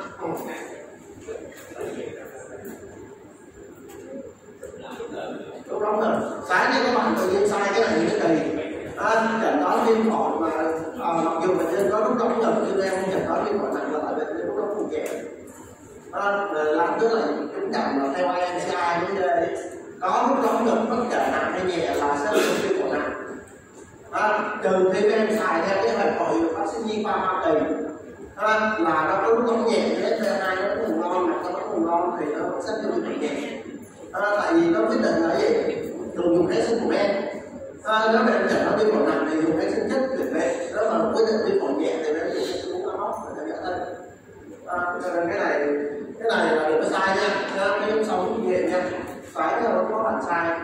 lúc đó rồi sáng nay các bạn tự nhiên sai cái này như thế này chẩn đoán viêm phổi mà mặc dù bệnh nhân có lúc đóng ngực nhưng em không chẩn đoán viêm phổi nặng là tại bệnh nhân lúc đó không nhẹ làm tức là chúng chậm là theo INCI vấn đề có lúc đóng ngực bất kể nặng hay nhẹ là sẽ là viêm phổi nặng trừ khi em xài theo cái hệ hội bác sĩ nhi khoa Hoa Kỳ là nó có lúc đóng nhẹ thế theo hai nó cũng ngon mà nó cũng ngon thì nó sẽ cho bị nhẹ tại vì nó quyết định là gì thường dùng kháng sinh của em nếu bạn chẩn đoán viêm phổi nặng thì dùng kháng sinh chất tuyệt vời nếu mà quyết định viêm phổi nhẹ thì bạn dùng kháng sinh cũng nó để nó nhẹ hơn cho nên cái này là đừng có sai nha cái lúc sau cũng nghiệm nha phải có bạn sai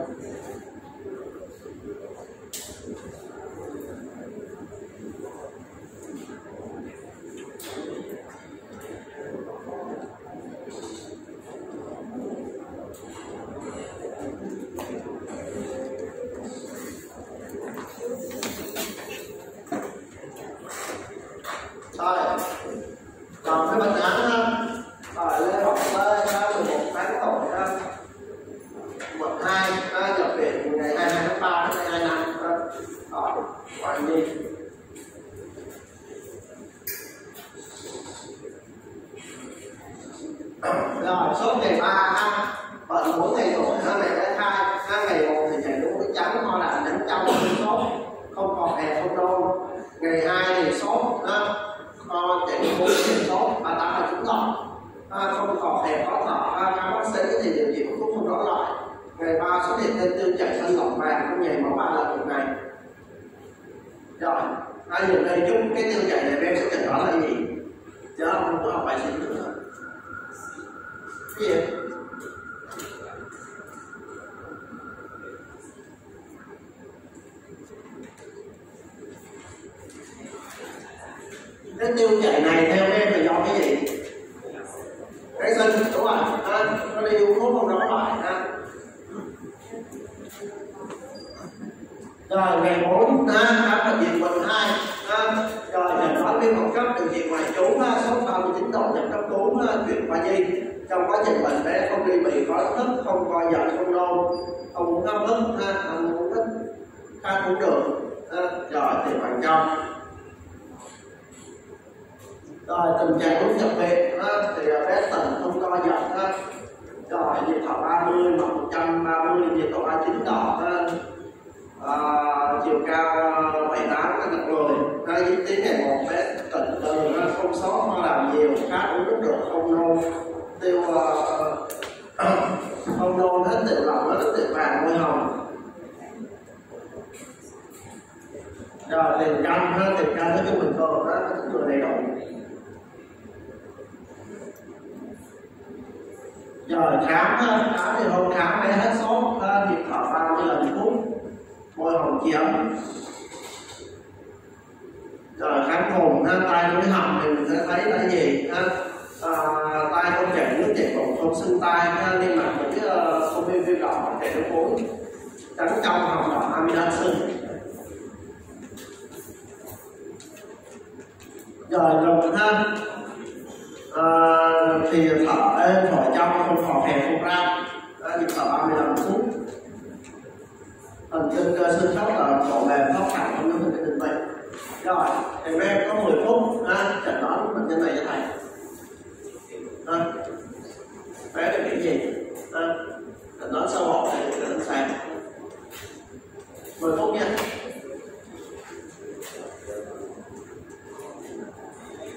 còn cái bệnh án Lê Ngọc Lê 11 tháng tuổi 12 nhập viện ngày 22 tháng 3 năm 2025 ở Quảng Ninh. Rồi số ngày 3 bệnh 4 ngày tuổi ngày bé thai ngày 1 thì chảy nước mũi trắng ho là đánh trong sốt không còn hè không nôn ngày 2 thì sốt chạy nước mũi thì sốt 38 là chứng tỏ không còn hè khó thở các bác sĩ thì điều trị thuốc không rõ loại ngày 3 xuất hiện thêm tiêu chảy xanh lỏng vàng không nhảy máu 3 lần một ngày. Rồi dùng đây chung cái tiêu chảy này em sẽ chẩn đoán là gì chứ không có học bài sinh nữa cái gì cái tiêu chảy này theo em là do cái gì cái sinh đúng rồi nó đi uống thuốc không rõ loại rồi ngày 4 khám bệnh viện quận 2 rồi chẩn đoán viêm họng cấp điều trị ngoại trú sốt 39 độ nhập cấp cứu chuyển khoa nhi trong quá trình bệnh bé không đi bị có thức không co giật không nôn không uống hấp hức không uống hít khát uống đường rồi thì bằng trong rồi tình trạng uống nhập viện thì bé tỉnh không co giật rồi nhịp thở 30 mà 130 nhiệt độ 29 độ chiều cao 78 nặng 10 diễn tiến ngày 1 bé tỉnh từ không sốt ho làm nhiều khát uống nước được không nôn tiêu không nôn hết tiểu lỏng hết tiểu vàng môi hồng rồi tiền canh nói chung bình thường nó tính người đầy đủ rồi khám thì hôm khám hay hết sốt nhịp thở 30 lần phút môi hồng chiếm rồi khám hồn tay mũi họng thì mình sẽ thấy là gì tay không chảy nước chảy bụng không sưng tay niêm mạc với không viêm đỏ chảy nước mũi trắng trong họng đỏ amidan sưng rồi lùng thì thở êm thở trong không khò khè không ra nhịp thở 35 phút thần kinh cơ xương khớp là độ mềm khớp thẳng không có cái định bệnh rồi thì em có 10 phút chẩn đoán bệnh nhân này cho thầy bé được cái gì chẩn đoán sâu hộp này để đánh sáng 10 phút nha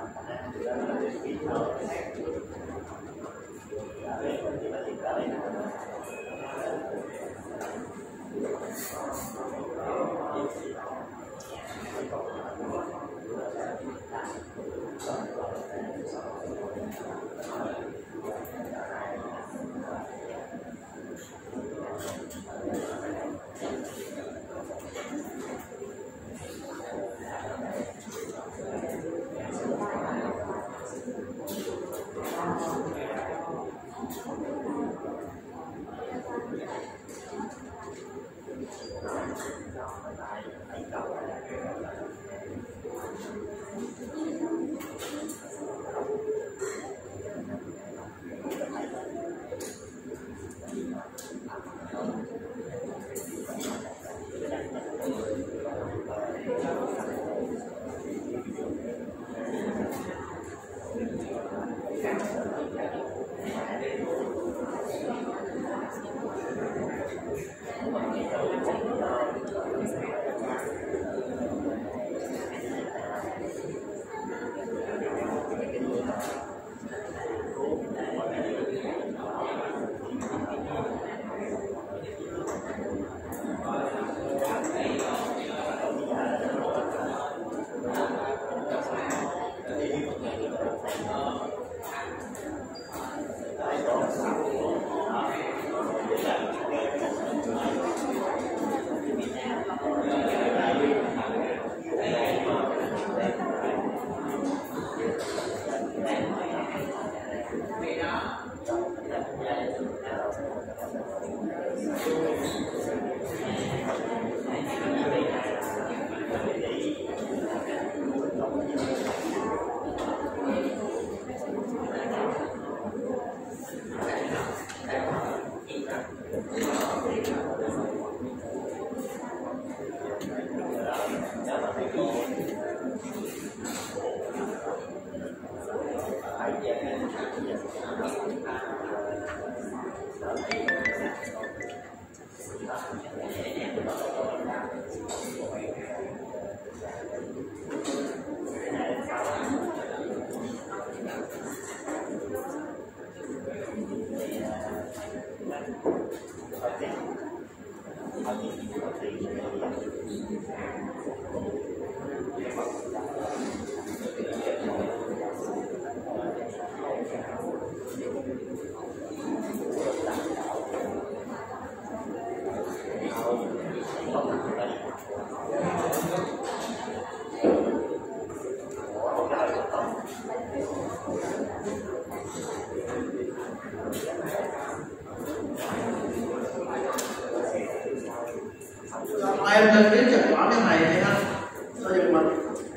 Em nên biết chẩn đoán cái này đấy ha, cho giật mình.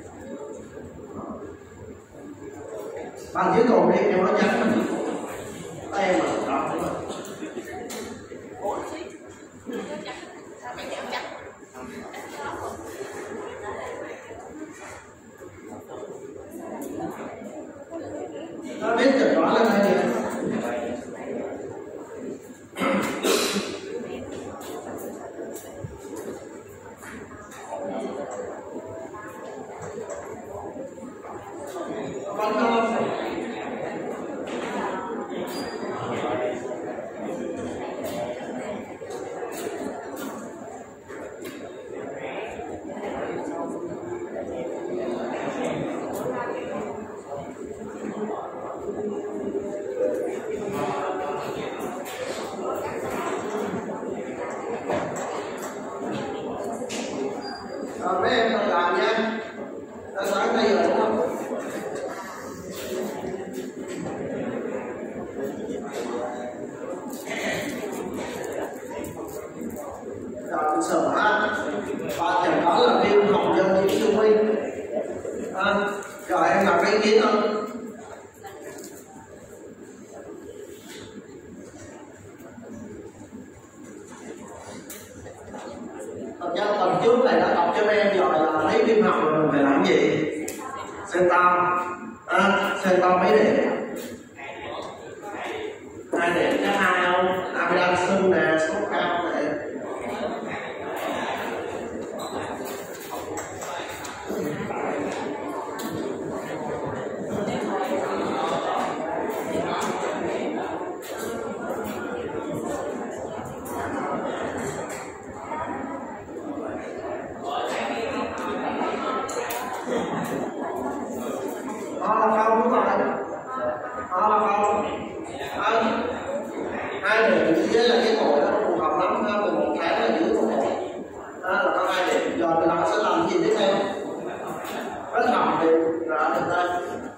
Bằng dưới cùng đi em nói trắng mình tay em mà đó đúng rồi. Nó biết chẩn đoán là cái gì? Mấy em tự làm nha, đã sáng tay rồi đúng không? Rồi sửa ha, và chừng đó là viêm họng do nhiễm siêu vi. Rồi em làm cái ý kiến không? Thật ra tuần trước này đã đọc cho em rồi là lấy viêm họng rồi mình phải làm gì? Sen to mấy điểm? 2 điểm chắc 2 không? Amidan sưng nè, sốt cao nè. Đó là không, đúng rồi. Đó là không. Hai điểm với là cái tội nó phù hợp lắm, 11 tháng là dưới 11. Đó là có 2 điểm. Rồi mình sẽ làm gì tiếp theo? Kết hợp thì ra được đây.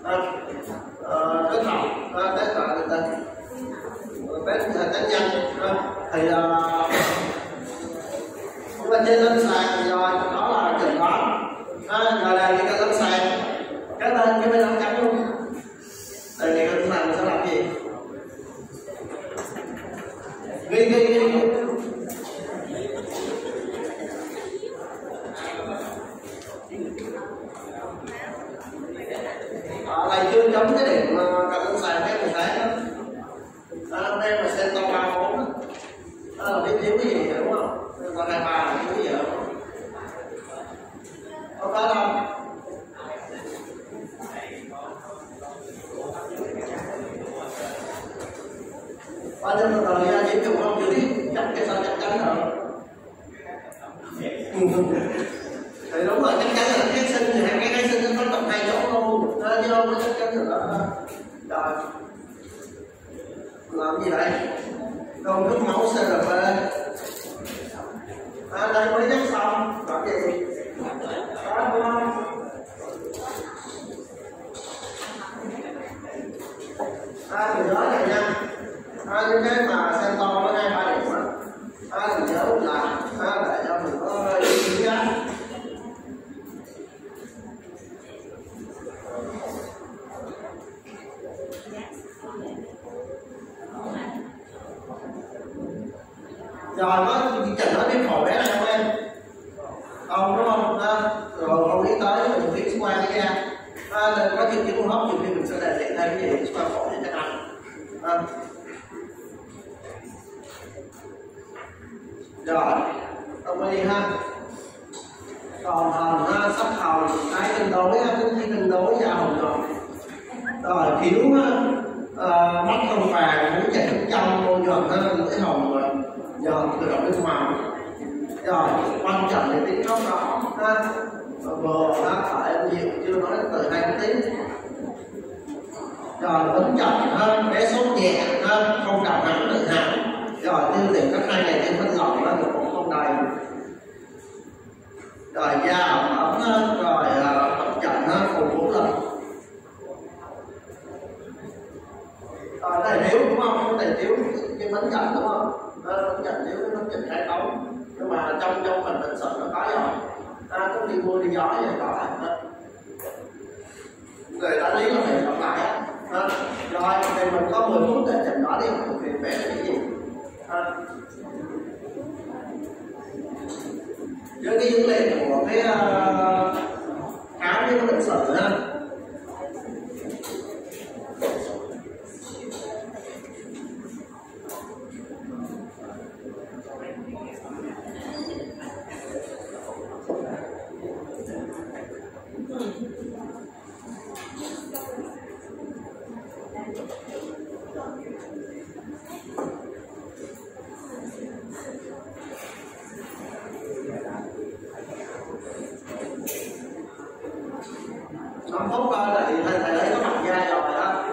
Kết hợp test lại được đây. Test nhanh. Thì chúng ta trên lâm sàng rồi, đó là chẩn đoán. Rồi đây cái lâm sàng. Cái bên lâm cắn luôn. Đây cái lâm sàng mình sẽ làm gì? Ghi. Này chưa chấm cái điểm cận lâm sàng cái 10 tháng đó. Đây mà xem to 34 đó. Đó là biết thiếu cái gì rồi đúng không? To 23 là thiếu cái gì rồi? Không có đâu. Qua đến từ từ ra điểm chung không chưa biết chấm cái sao chắc chắn rồi. Thì đúng rồi, chắc chắn là kháng sinh thì cái kháng sinh nó có tận 2 chỗ luôn, chứ không có chắc chắn được đó. Rồi làm gì đây? Công thức máu CRP. Đây mới nhắc xong làm gì? Đó đúng không? Mình nhớ này nha. Cái mà xem to nó 2-3 điểm á. Mình nhớ là để cho mình có ý á. Rồi có chương trình nói biết phổi bé này không em? Không đúng không? Rồi không nghĩ tới mình biết qua đi ra. Nên có chương trình hô hấp nhiều khi mình sẽ đề nghị thêm cái gì qua phổi cho các anh. Rồi ông đi ha. Còn hồng sắp hồng cái cân đối cân đối da hồng rồi thiếu mắt không vàng muốn chạy trong trong môi giọt lưỡi hồng giọt tự động bên ngoài. Rồi quan trọng là tiếng nó rõ bờ phải nhiều chưa nói từ 2 tiếng. Rồi vấn chậm bé sốt nhẹ không cảm nắng tự hào. Rồi tiêu tiền các 2 ngày trên phân lỏng nó được cũng không đầy. Rồi da ẩm rồi tập chậm phù 4 lần. Rồi đây thiếu đúng không? Cái này thiếu cái bánh chậm đúng không? Bánh chậm thiếu cái bánh chậm khai tống. Nhưng mà trong mình sợ nó có rồi. Có đi mưa đi gió vậy có lại. Người ta lý là phải đọc lại. Rồi thì mình có 10 phút để chậm đó đi thực hiện bé là cái gì? Với cái dữ liệu của cái khám với cái bệnh sử ha. Nó phút lại thì thầy đấy có mặt da rồi đó.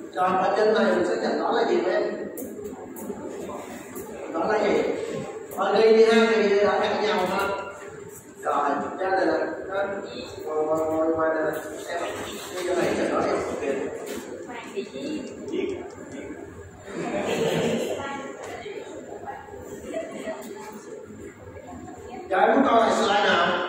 Rồi ở trên này mình xác nhận đó là gì em? Đó là gì? Ghi đi ha, ghi đi là khác nhau ha. Rồi, ra đây là ngồi ngoài này em ghi cho này cho nó em ok. Rồi em muốn coi lại slide nào?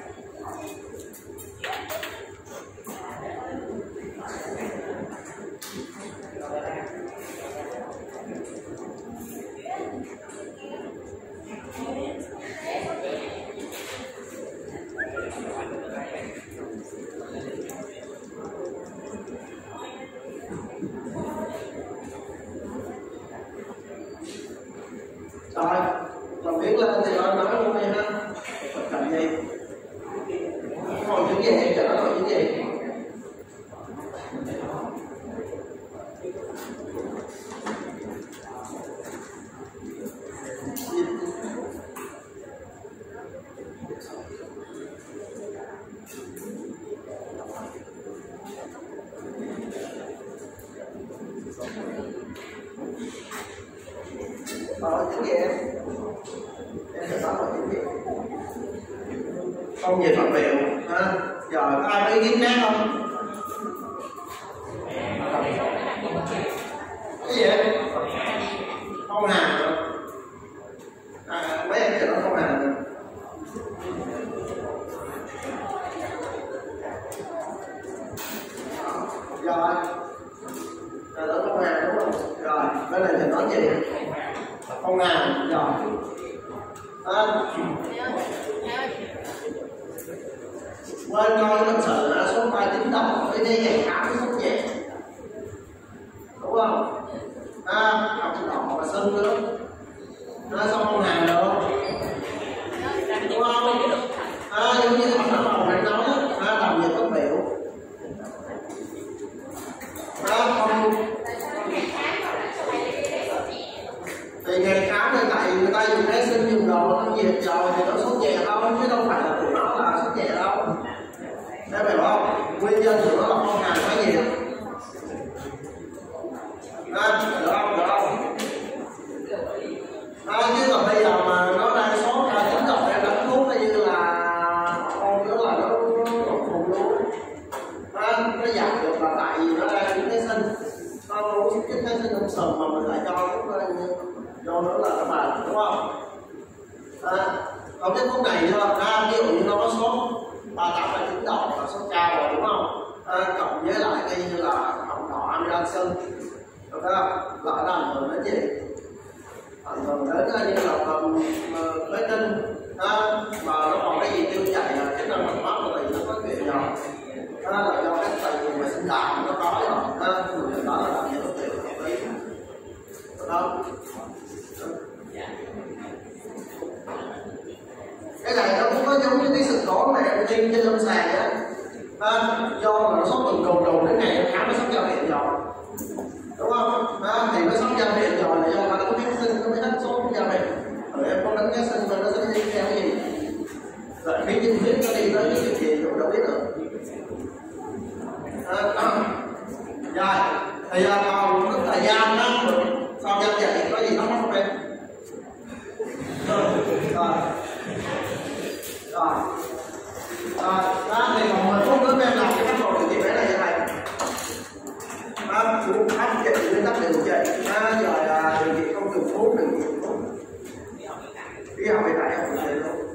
Rồi, còn viết lên thì nói luôn đi ha. Cần gì? Còn chữ gì? Cho nó còn chữ gì? Chữ gì em? Em sẽ nói là chữ gì? Không về phát biểu ha. Rồi có ai có ý kiến khác không? Cái gì em? Không hàm nữa. Mấy em sẽ nói không hàm nữa. Rồi đó không hàm đúng không? Rồi bên này thì nói gì? Không hàm. Rồi quên coi lịch sử là số bài tính đồng với đây ngày khám số nhẹ đúng không? Học đỏ và sân nữa xong không hàm được đúng không? Giống như họ màu này nói làm việc có biểu không thì ngày khám thì tại người ta dùng kháng sinh dùng đồ nó nhiệt rồi thì nó sốt nhẹ thôi chứ đâu phải là của nó là sốt nhẹ đâu. Em hiểu không? Nguyên nhân của nó là không hàm quá nhiều. Được không? Được không? Chứ còn bây giờ mà nó đang sốt ra tính độc em đánh thuốc như là con nữa là nó khùng luôn. Nó giảm được là tại vì nó đang những cái sinh. Con uống cái kháng sinh không sờn mà mình lại cho nó là các bạn đúng không? Còn cái thuốc này ví dụ như nó có sốt 38,9 độ và sốt cao rồi đúng không? Cộng với lại cái như là họng đỏ amidan sưng được không? Lại là ảnh hưởng đến gì? Ảnh hưởng đến như là với tinh mà nó còn cái gì tiêu chảy là cái năng lượng máu của nó có chuyện rồi là do cái tài dùng vệ sinh đạm nó có rồi mình đó là làm những cái chuyện hợp lý được không? Cái này nó cũng có giống như cái sự cố mà em tin trên lâm sàng á do mà nó sốt từng cồn đến ngày nó khám nó sốt giao hiện rồi đúng không? Thì nó sốt giao hiện rồi là do nó có kháng sinh nó mới hết sốt giao hiện rồi em không đánh kháng sinh mà nó sẽ đi theo cái gì rồi khí dinh huyết nó đi tới cái chuyện gì cũng đâu biết được. Rồi thì còn cái thời gian đó sau giao dạy có gì nó không em? Rồi đó thì còn 10 phút nữa em làm cái bắt đầu điều trị bé này như này cũng áp dụng nguyên tắc điều trị rồi điều trị không dùng thuốc đừng dùng thuốc đi học về lại học về luôn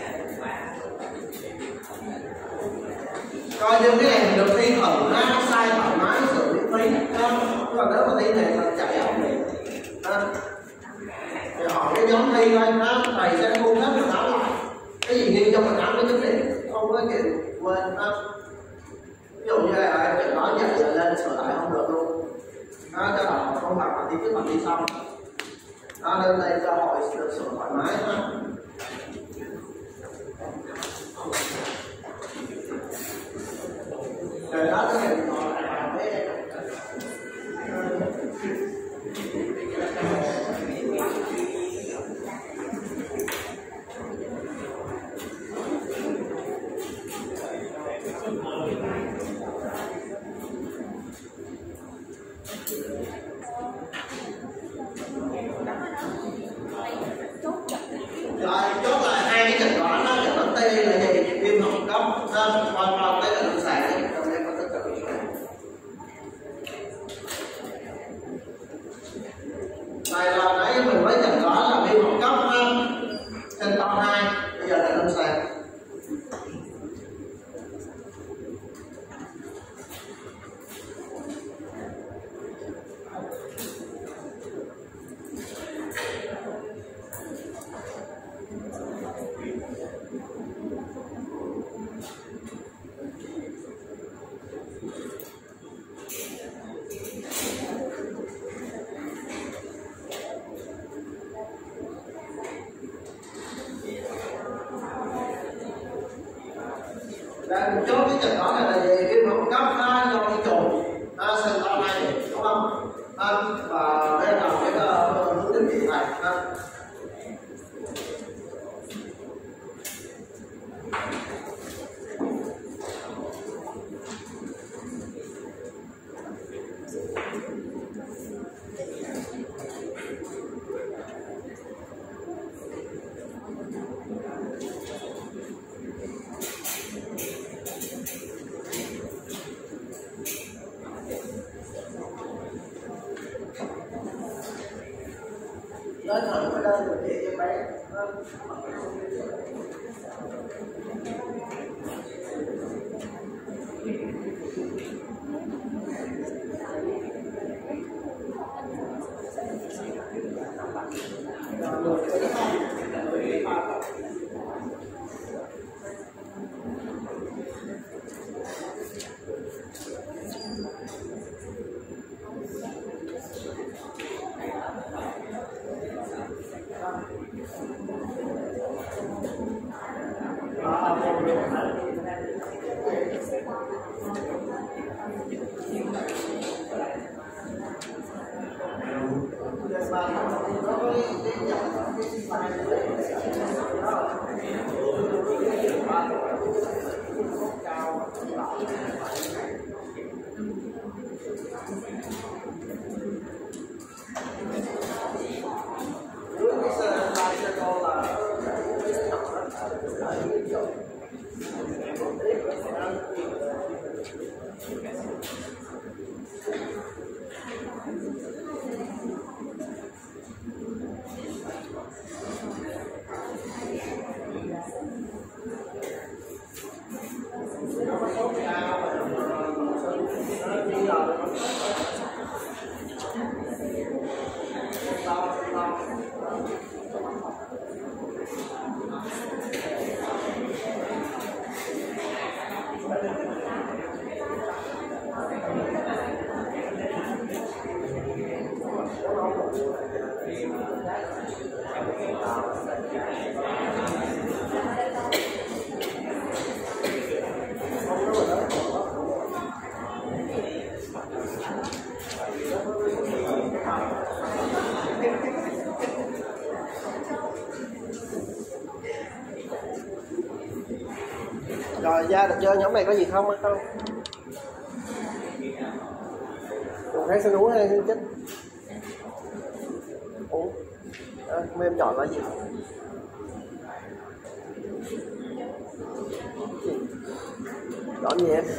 coi như cái này được thi thử sai thoải mái xử lý phí còn nếu mà thi này là chạy học này thì hỏi cái nhóm thi coi thầy sẽ cung cấp cho nó lại cái gì ghi trong mình áo cái chứng điểm không có chuyện quên ví dụ như là chuyện nói dạy rồi lên sửa lại không được luôn cho họ không bằng thi trước bằng thi xong nên đây cho họ được sửa thoải mái rồi đó cái này không? Và đây là cái hướng dẫn vị này. Lên thử cái đơn của chị em bé. Rồi ra được chưa? Nhóm này có gì không hay không? Mình thấy xin uống hay xin chích? Uống. Em chọn là gì? Chọn gì em?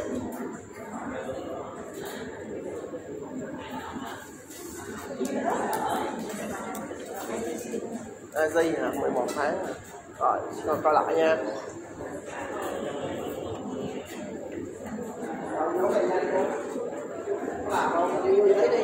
Di hả? 11 tháng. Rồi, coi lại nha. Đi vô giấy đi,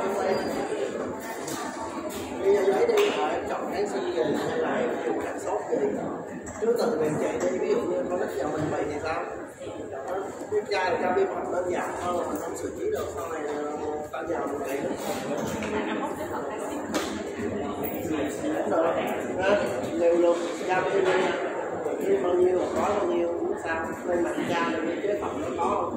chọn kháng sinh gì hay là dùng kháng sốt gì trước từng mình chạy đi, ví dụ như con nít vào mình vậy thì sao? Cái chai là cho vi khuẩn đơn giản thôi mà mình không xử lý được, sau này ta vào một ngày liều lượng ra bao nhiêu bao nhiêu có bao nhiêu cũng sao nên mà ra được chế phẩm nó có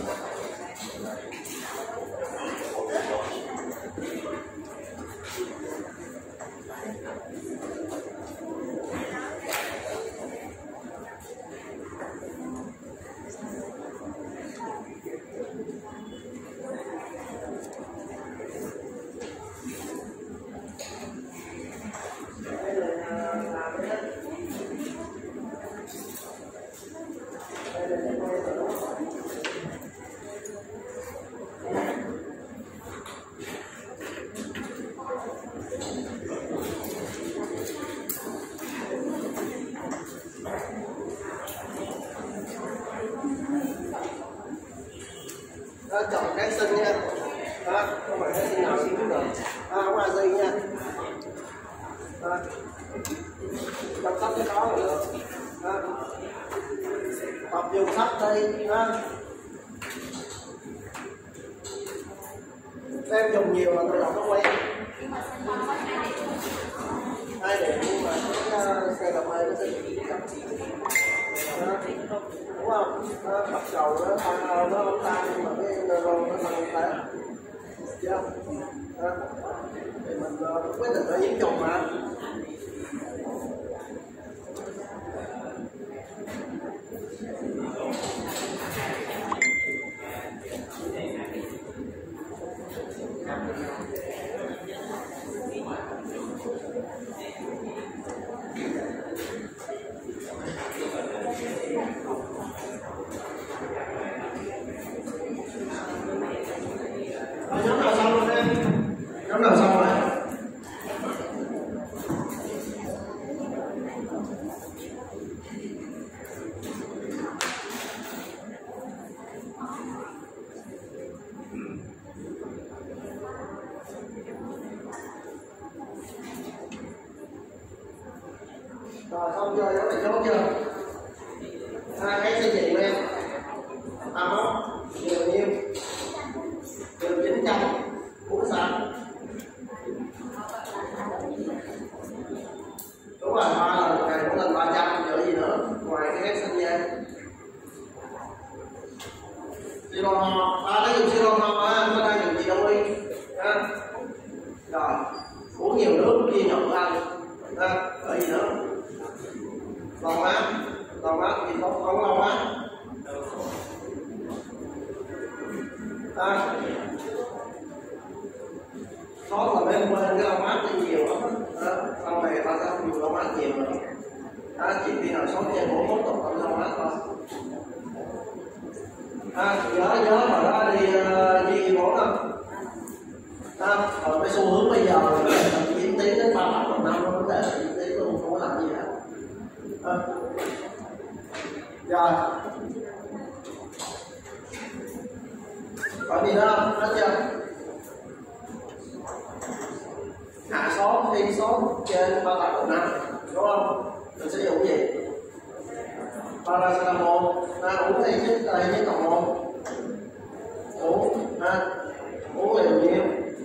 chọn kháng sinh nha, không phải kháng sinh nào xin cũng được, không ai gì nha, đọc sách cái đó rồi, tập dùng sách đây, em dùng nhiều là tôi đọc nó quen, hai điểm nhưng mà cái xe đạp hơi nó sẽ bị đúng không? Nó bắt đầu nó không tan nhưng mà cái neuro nó tăng tới. Chưa? Thì mình quyết định phải nhiễm trùng mà. Nhóm nào xong rồi em? Nhóm nào xong rồi? Rồi xong chưa? Nhóm này chốt chưa? Cái xây dựng em đó nhiều nhiêu từ 900 cũng sao đúng rồi 3 lần ngày cũng lần 300 giờ gì nữa ngoài cái ghép sinh nha siro ho cái dùng siro ho nó đang dùng gì đâu đi rồi uống nhiều nước chia nhỏ ăn ở gì nữa còn mát thì không lâu mát nó là bên cái lâu mát thì nhiều lắm sau này ta sẽ dùng lâu mát nhiều nữa chỉ khi nào sốt trên 41 độ không lâu mát thôi nhớ hồi đó đi G4 không rồi cái xu hướng bây giờ là diễn tiến đến 38 năm nó vấn đề là diễn tiến luôn không có làm gì hết rồi còn gì nữa không? Hết chưa? Hạ sốt, đi sốt trên 38,5 đúng không? Mình sẽ dùng cái gì? Paracetamol uống hay chích đây với cộng môn uống liều nhiêu?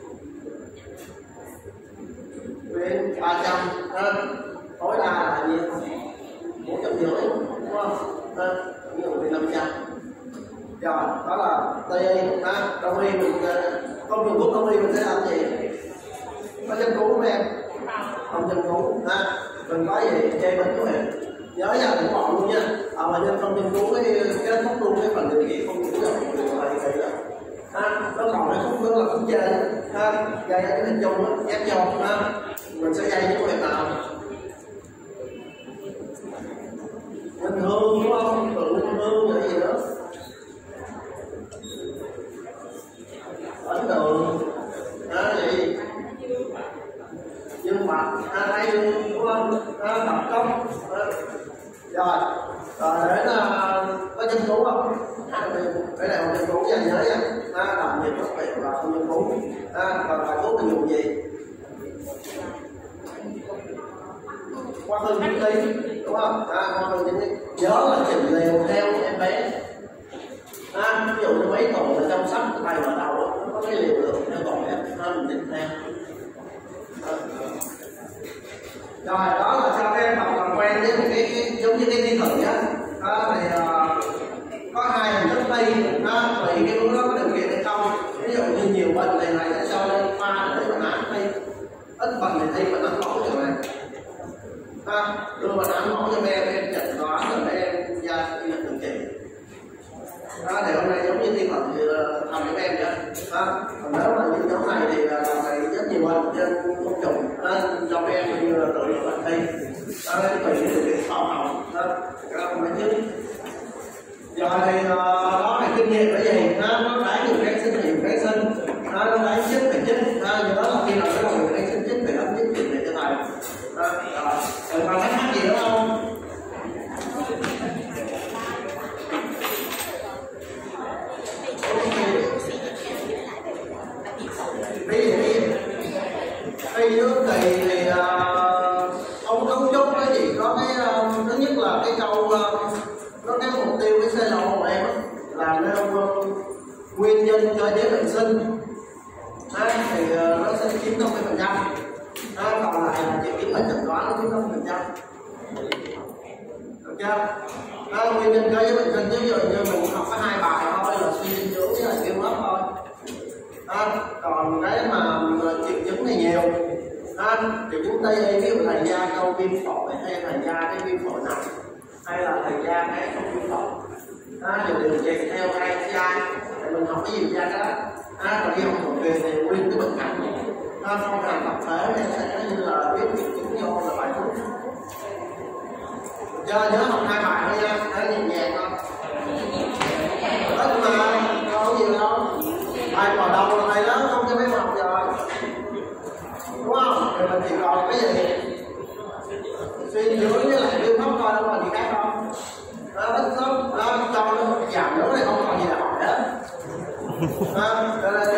Viên 300 tối đa là nhiêu? 450 đúng không? Ví dụ viên 500 rồi đó là tây đông y mình không dùng thuốc đông y mình sẽ làm gì có châm cứu không em không châm cứu mình có gì chê bệnh của em nhớ nha đừng bỏ luôn nha mà nhân không châm cứu cái thuốc luôn cái phần điều trị không chữa được điều này vậy đó nó còn cái thuốc nữa là thuốc chê gây cái hình chung ép vô mình sẽ gây những việc nào bình hương đúng không tự hương vậy gì nữa ấn đường gì dương mạch hai dương đúng không tập công rồi để có châm cứu không cái này một châm cứu nha nhớ nha làm gì có việc là không châm cứu còn bài thuốc mình dùng gì qua thương chính lý đúng không qua thương chính lý nhớ là chỉnh liều theo em bé ví dụ như mấy tuổi là chăm sóc tay vào đầu nó có cái liều lượng theo tuổi mình chỉnh theo rồi đó là cho các em học làm quen với một cái giống như cái thi thử á thì có hai hình thức thi tùy cái lúc đó có điều kiện hay không ví dụ như nhiều bệnh thì này sẽ cho lên pha để mà án thi ít bệnh thì thi mình ăn mẫu cho này đưa mình ăn mẫu cho em chẩn đoán rồi em ra đi được điều trị thì hôm nay giống như thi thuật thì làm cho em vậy còn nếu mà những nhóm này thì làm này rất nhiều bệnh trên công trùng cho em như là tự nhiên bệnh thi tùy điều kiện phòng học đó không phải chứ rồi thì đó là kinh nghiệm cái gì nó đáng nhiều kháng sinh nhiều kháng sinh nó đáng chích phải chích do đó là khi nào cái người kháng sinh chích phải đóng chích chuyện này cho thầy rồi còn thắc mắc gì nữa không đi nước thì ông cấu trúc nó chỉ có cái thứ nhất là cái câu nó cái mục tiêu cái xe lộ của em là nêu nguyên nhân cơ chế bệnh sinh thì nó sẽ chiếm 50%, còn lại là chỉ kiếm là chẩn đoán nó chiếm 50%, được chưa? Nguyên nhân cơ chế bệnh sinh ví dụ như mình học có 2 bài thôi là suy dinh dưỡng với là tiêu hấp thôi, còn cái mà triệu chứng này nhiều triệu chứng tây y, ví dụ thầy da câu viêm phổi, hay thầy da cái viêm phổi nặng, hay là thầy da cái không viêm phổi thì điều trị theo hai da, mình không có nhiều da đó còn khi học một truyền thì nguyên cái bệnh cảnh không làm tập thể thì sẽ như là biết triệu chứng vô là bài thuốc. Nhớ học 2 bài thôi nha, thấy nhẹ nhàng không? Ít mà, đâu có nhiều đâu. Bài vào đầu là thầy lớn không cho mấy học rồi. Đúng không? Rồi mình chỉ còn cái gì? Suy dưỡng với lại lưu pháp coi đâu còn gì khác không? Ít lắm, cho nó giảm nữa thì không còn gì để hỏi hết.